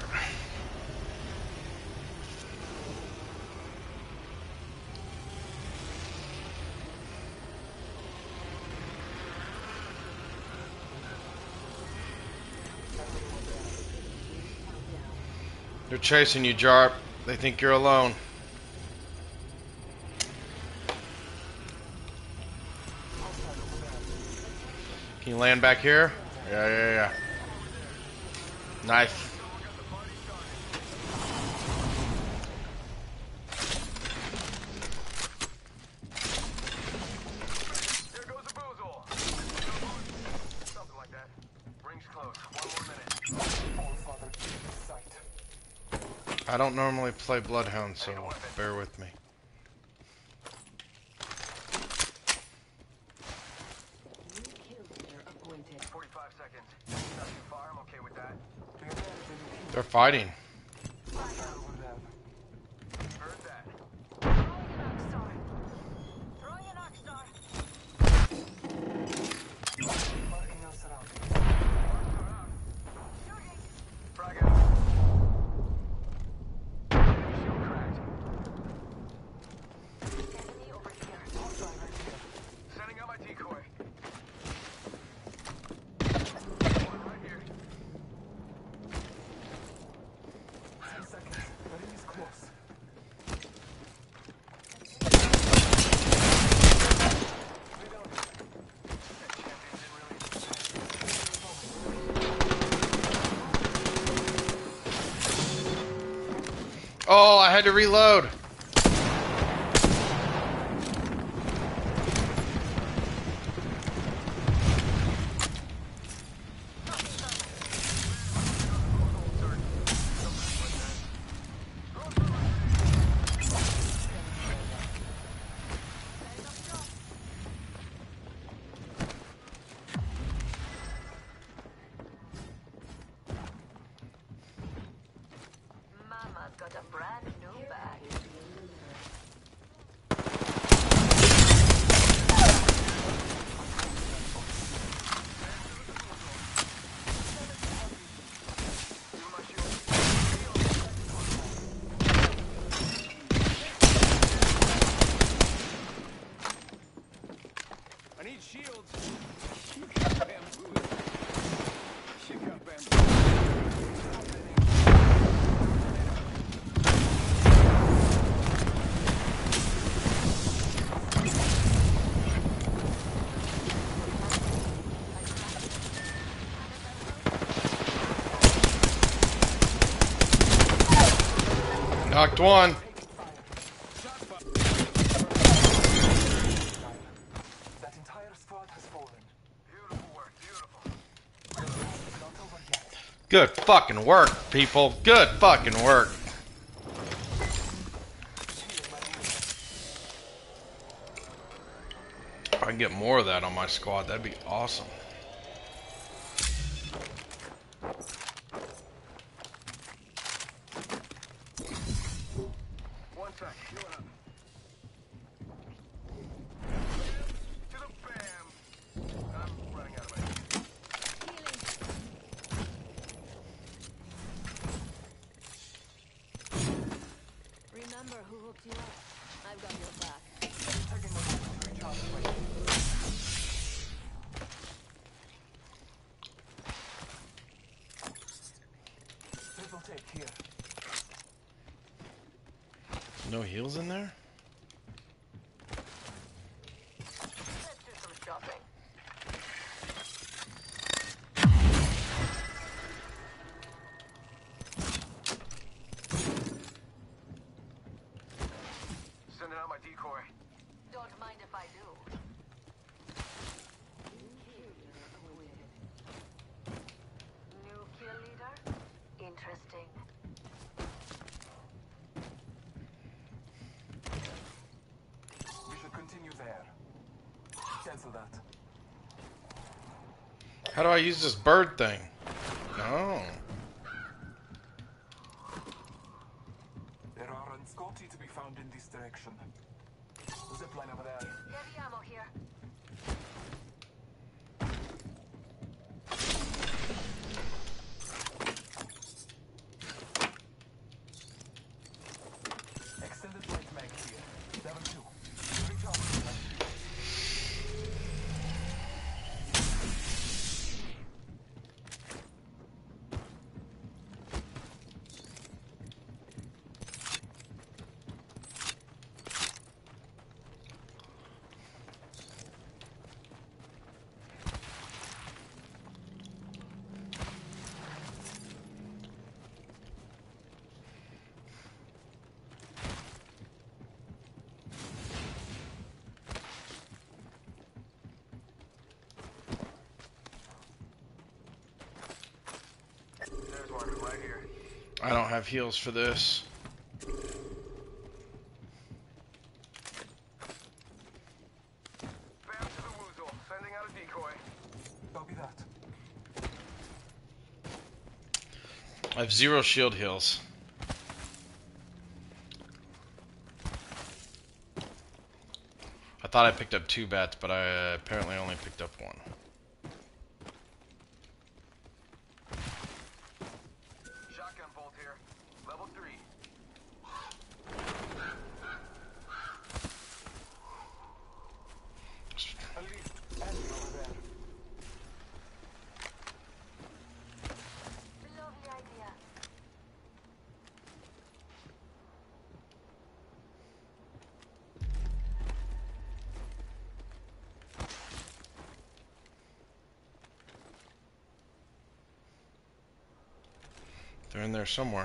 They're chasing you, Jarp. They think you're alone. Can you land back here? Yeah, yeah, yeah. Nice. There goes a boozle. Something like that. Rings close. One more minute. All father sight. I don't normally play Bloodhound, so bear with me. forty-five seconds. Not too far. I'm okay with that. They're fighting. Heard that. Throwing an arc star. Marking our surroundings. Frag out. Shield cracked. Enemy over here. Setting up my decoy. Right here. Ten seconds. The ring is close. Oh, I had to reload. Mama's got a brand new bag. I need shields. You got bamboozled. You got bamboozled. Knocked one. That entire squad has fallen. Beautiful work. Beautiful. It's not over yet. Good fucking work, people. Good fucking work. If I can get more of that on my squad, that'd be awesome. One sec. Healing up. To the bam. I'm running out of my. Remember who hooked you up. I've got your back. Taking my moment to recharge my. Triple take here. No heals in there? Let's do some shopping. Sending out my decoy. Cancel that. How do I use this bird thing? Oh. There are Unscoti to be found in this direction. Zipline over there. Heavy ammo here. Extended light mag here. Level two. Recharge. There's one right here. I don't have heals for this. Bam to the woozle. Sending out a decoy. Copy that. I have zero shield heals. I thought I picked up two bats, but I uh, apparently only picked up one. Shotgun bolt here. Level three. A lift. Enemy over there. Lovely idea. They're in there somewhere.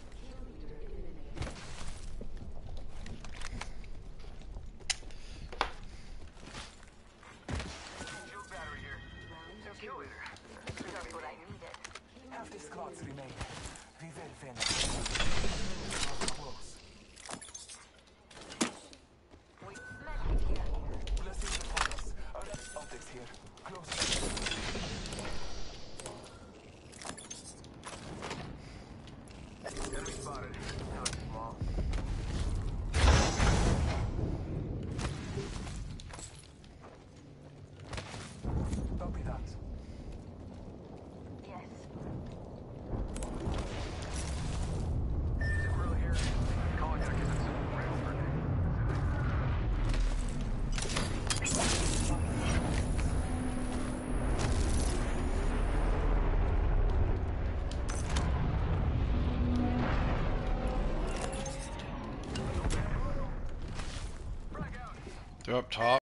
Shield battery here. New kill leader. Just what I needed. Half the slots remain. We will finish. Close. We met here. Blessings upon us. Our optics here. Close. Enemy spotted. That looks small. Copy that. Yes. Zipperilla here. Calling out because it's Railford. They're up top.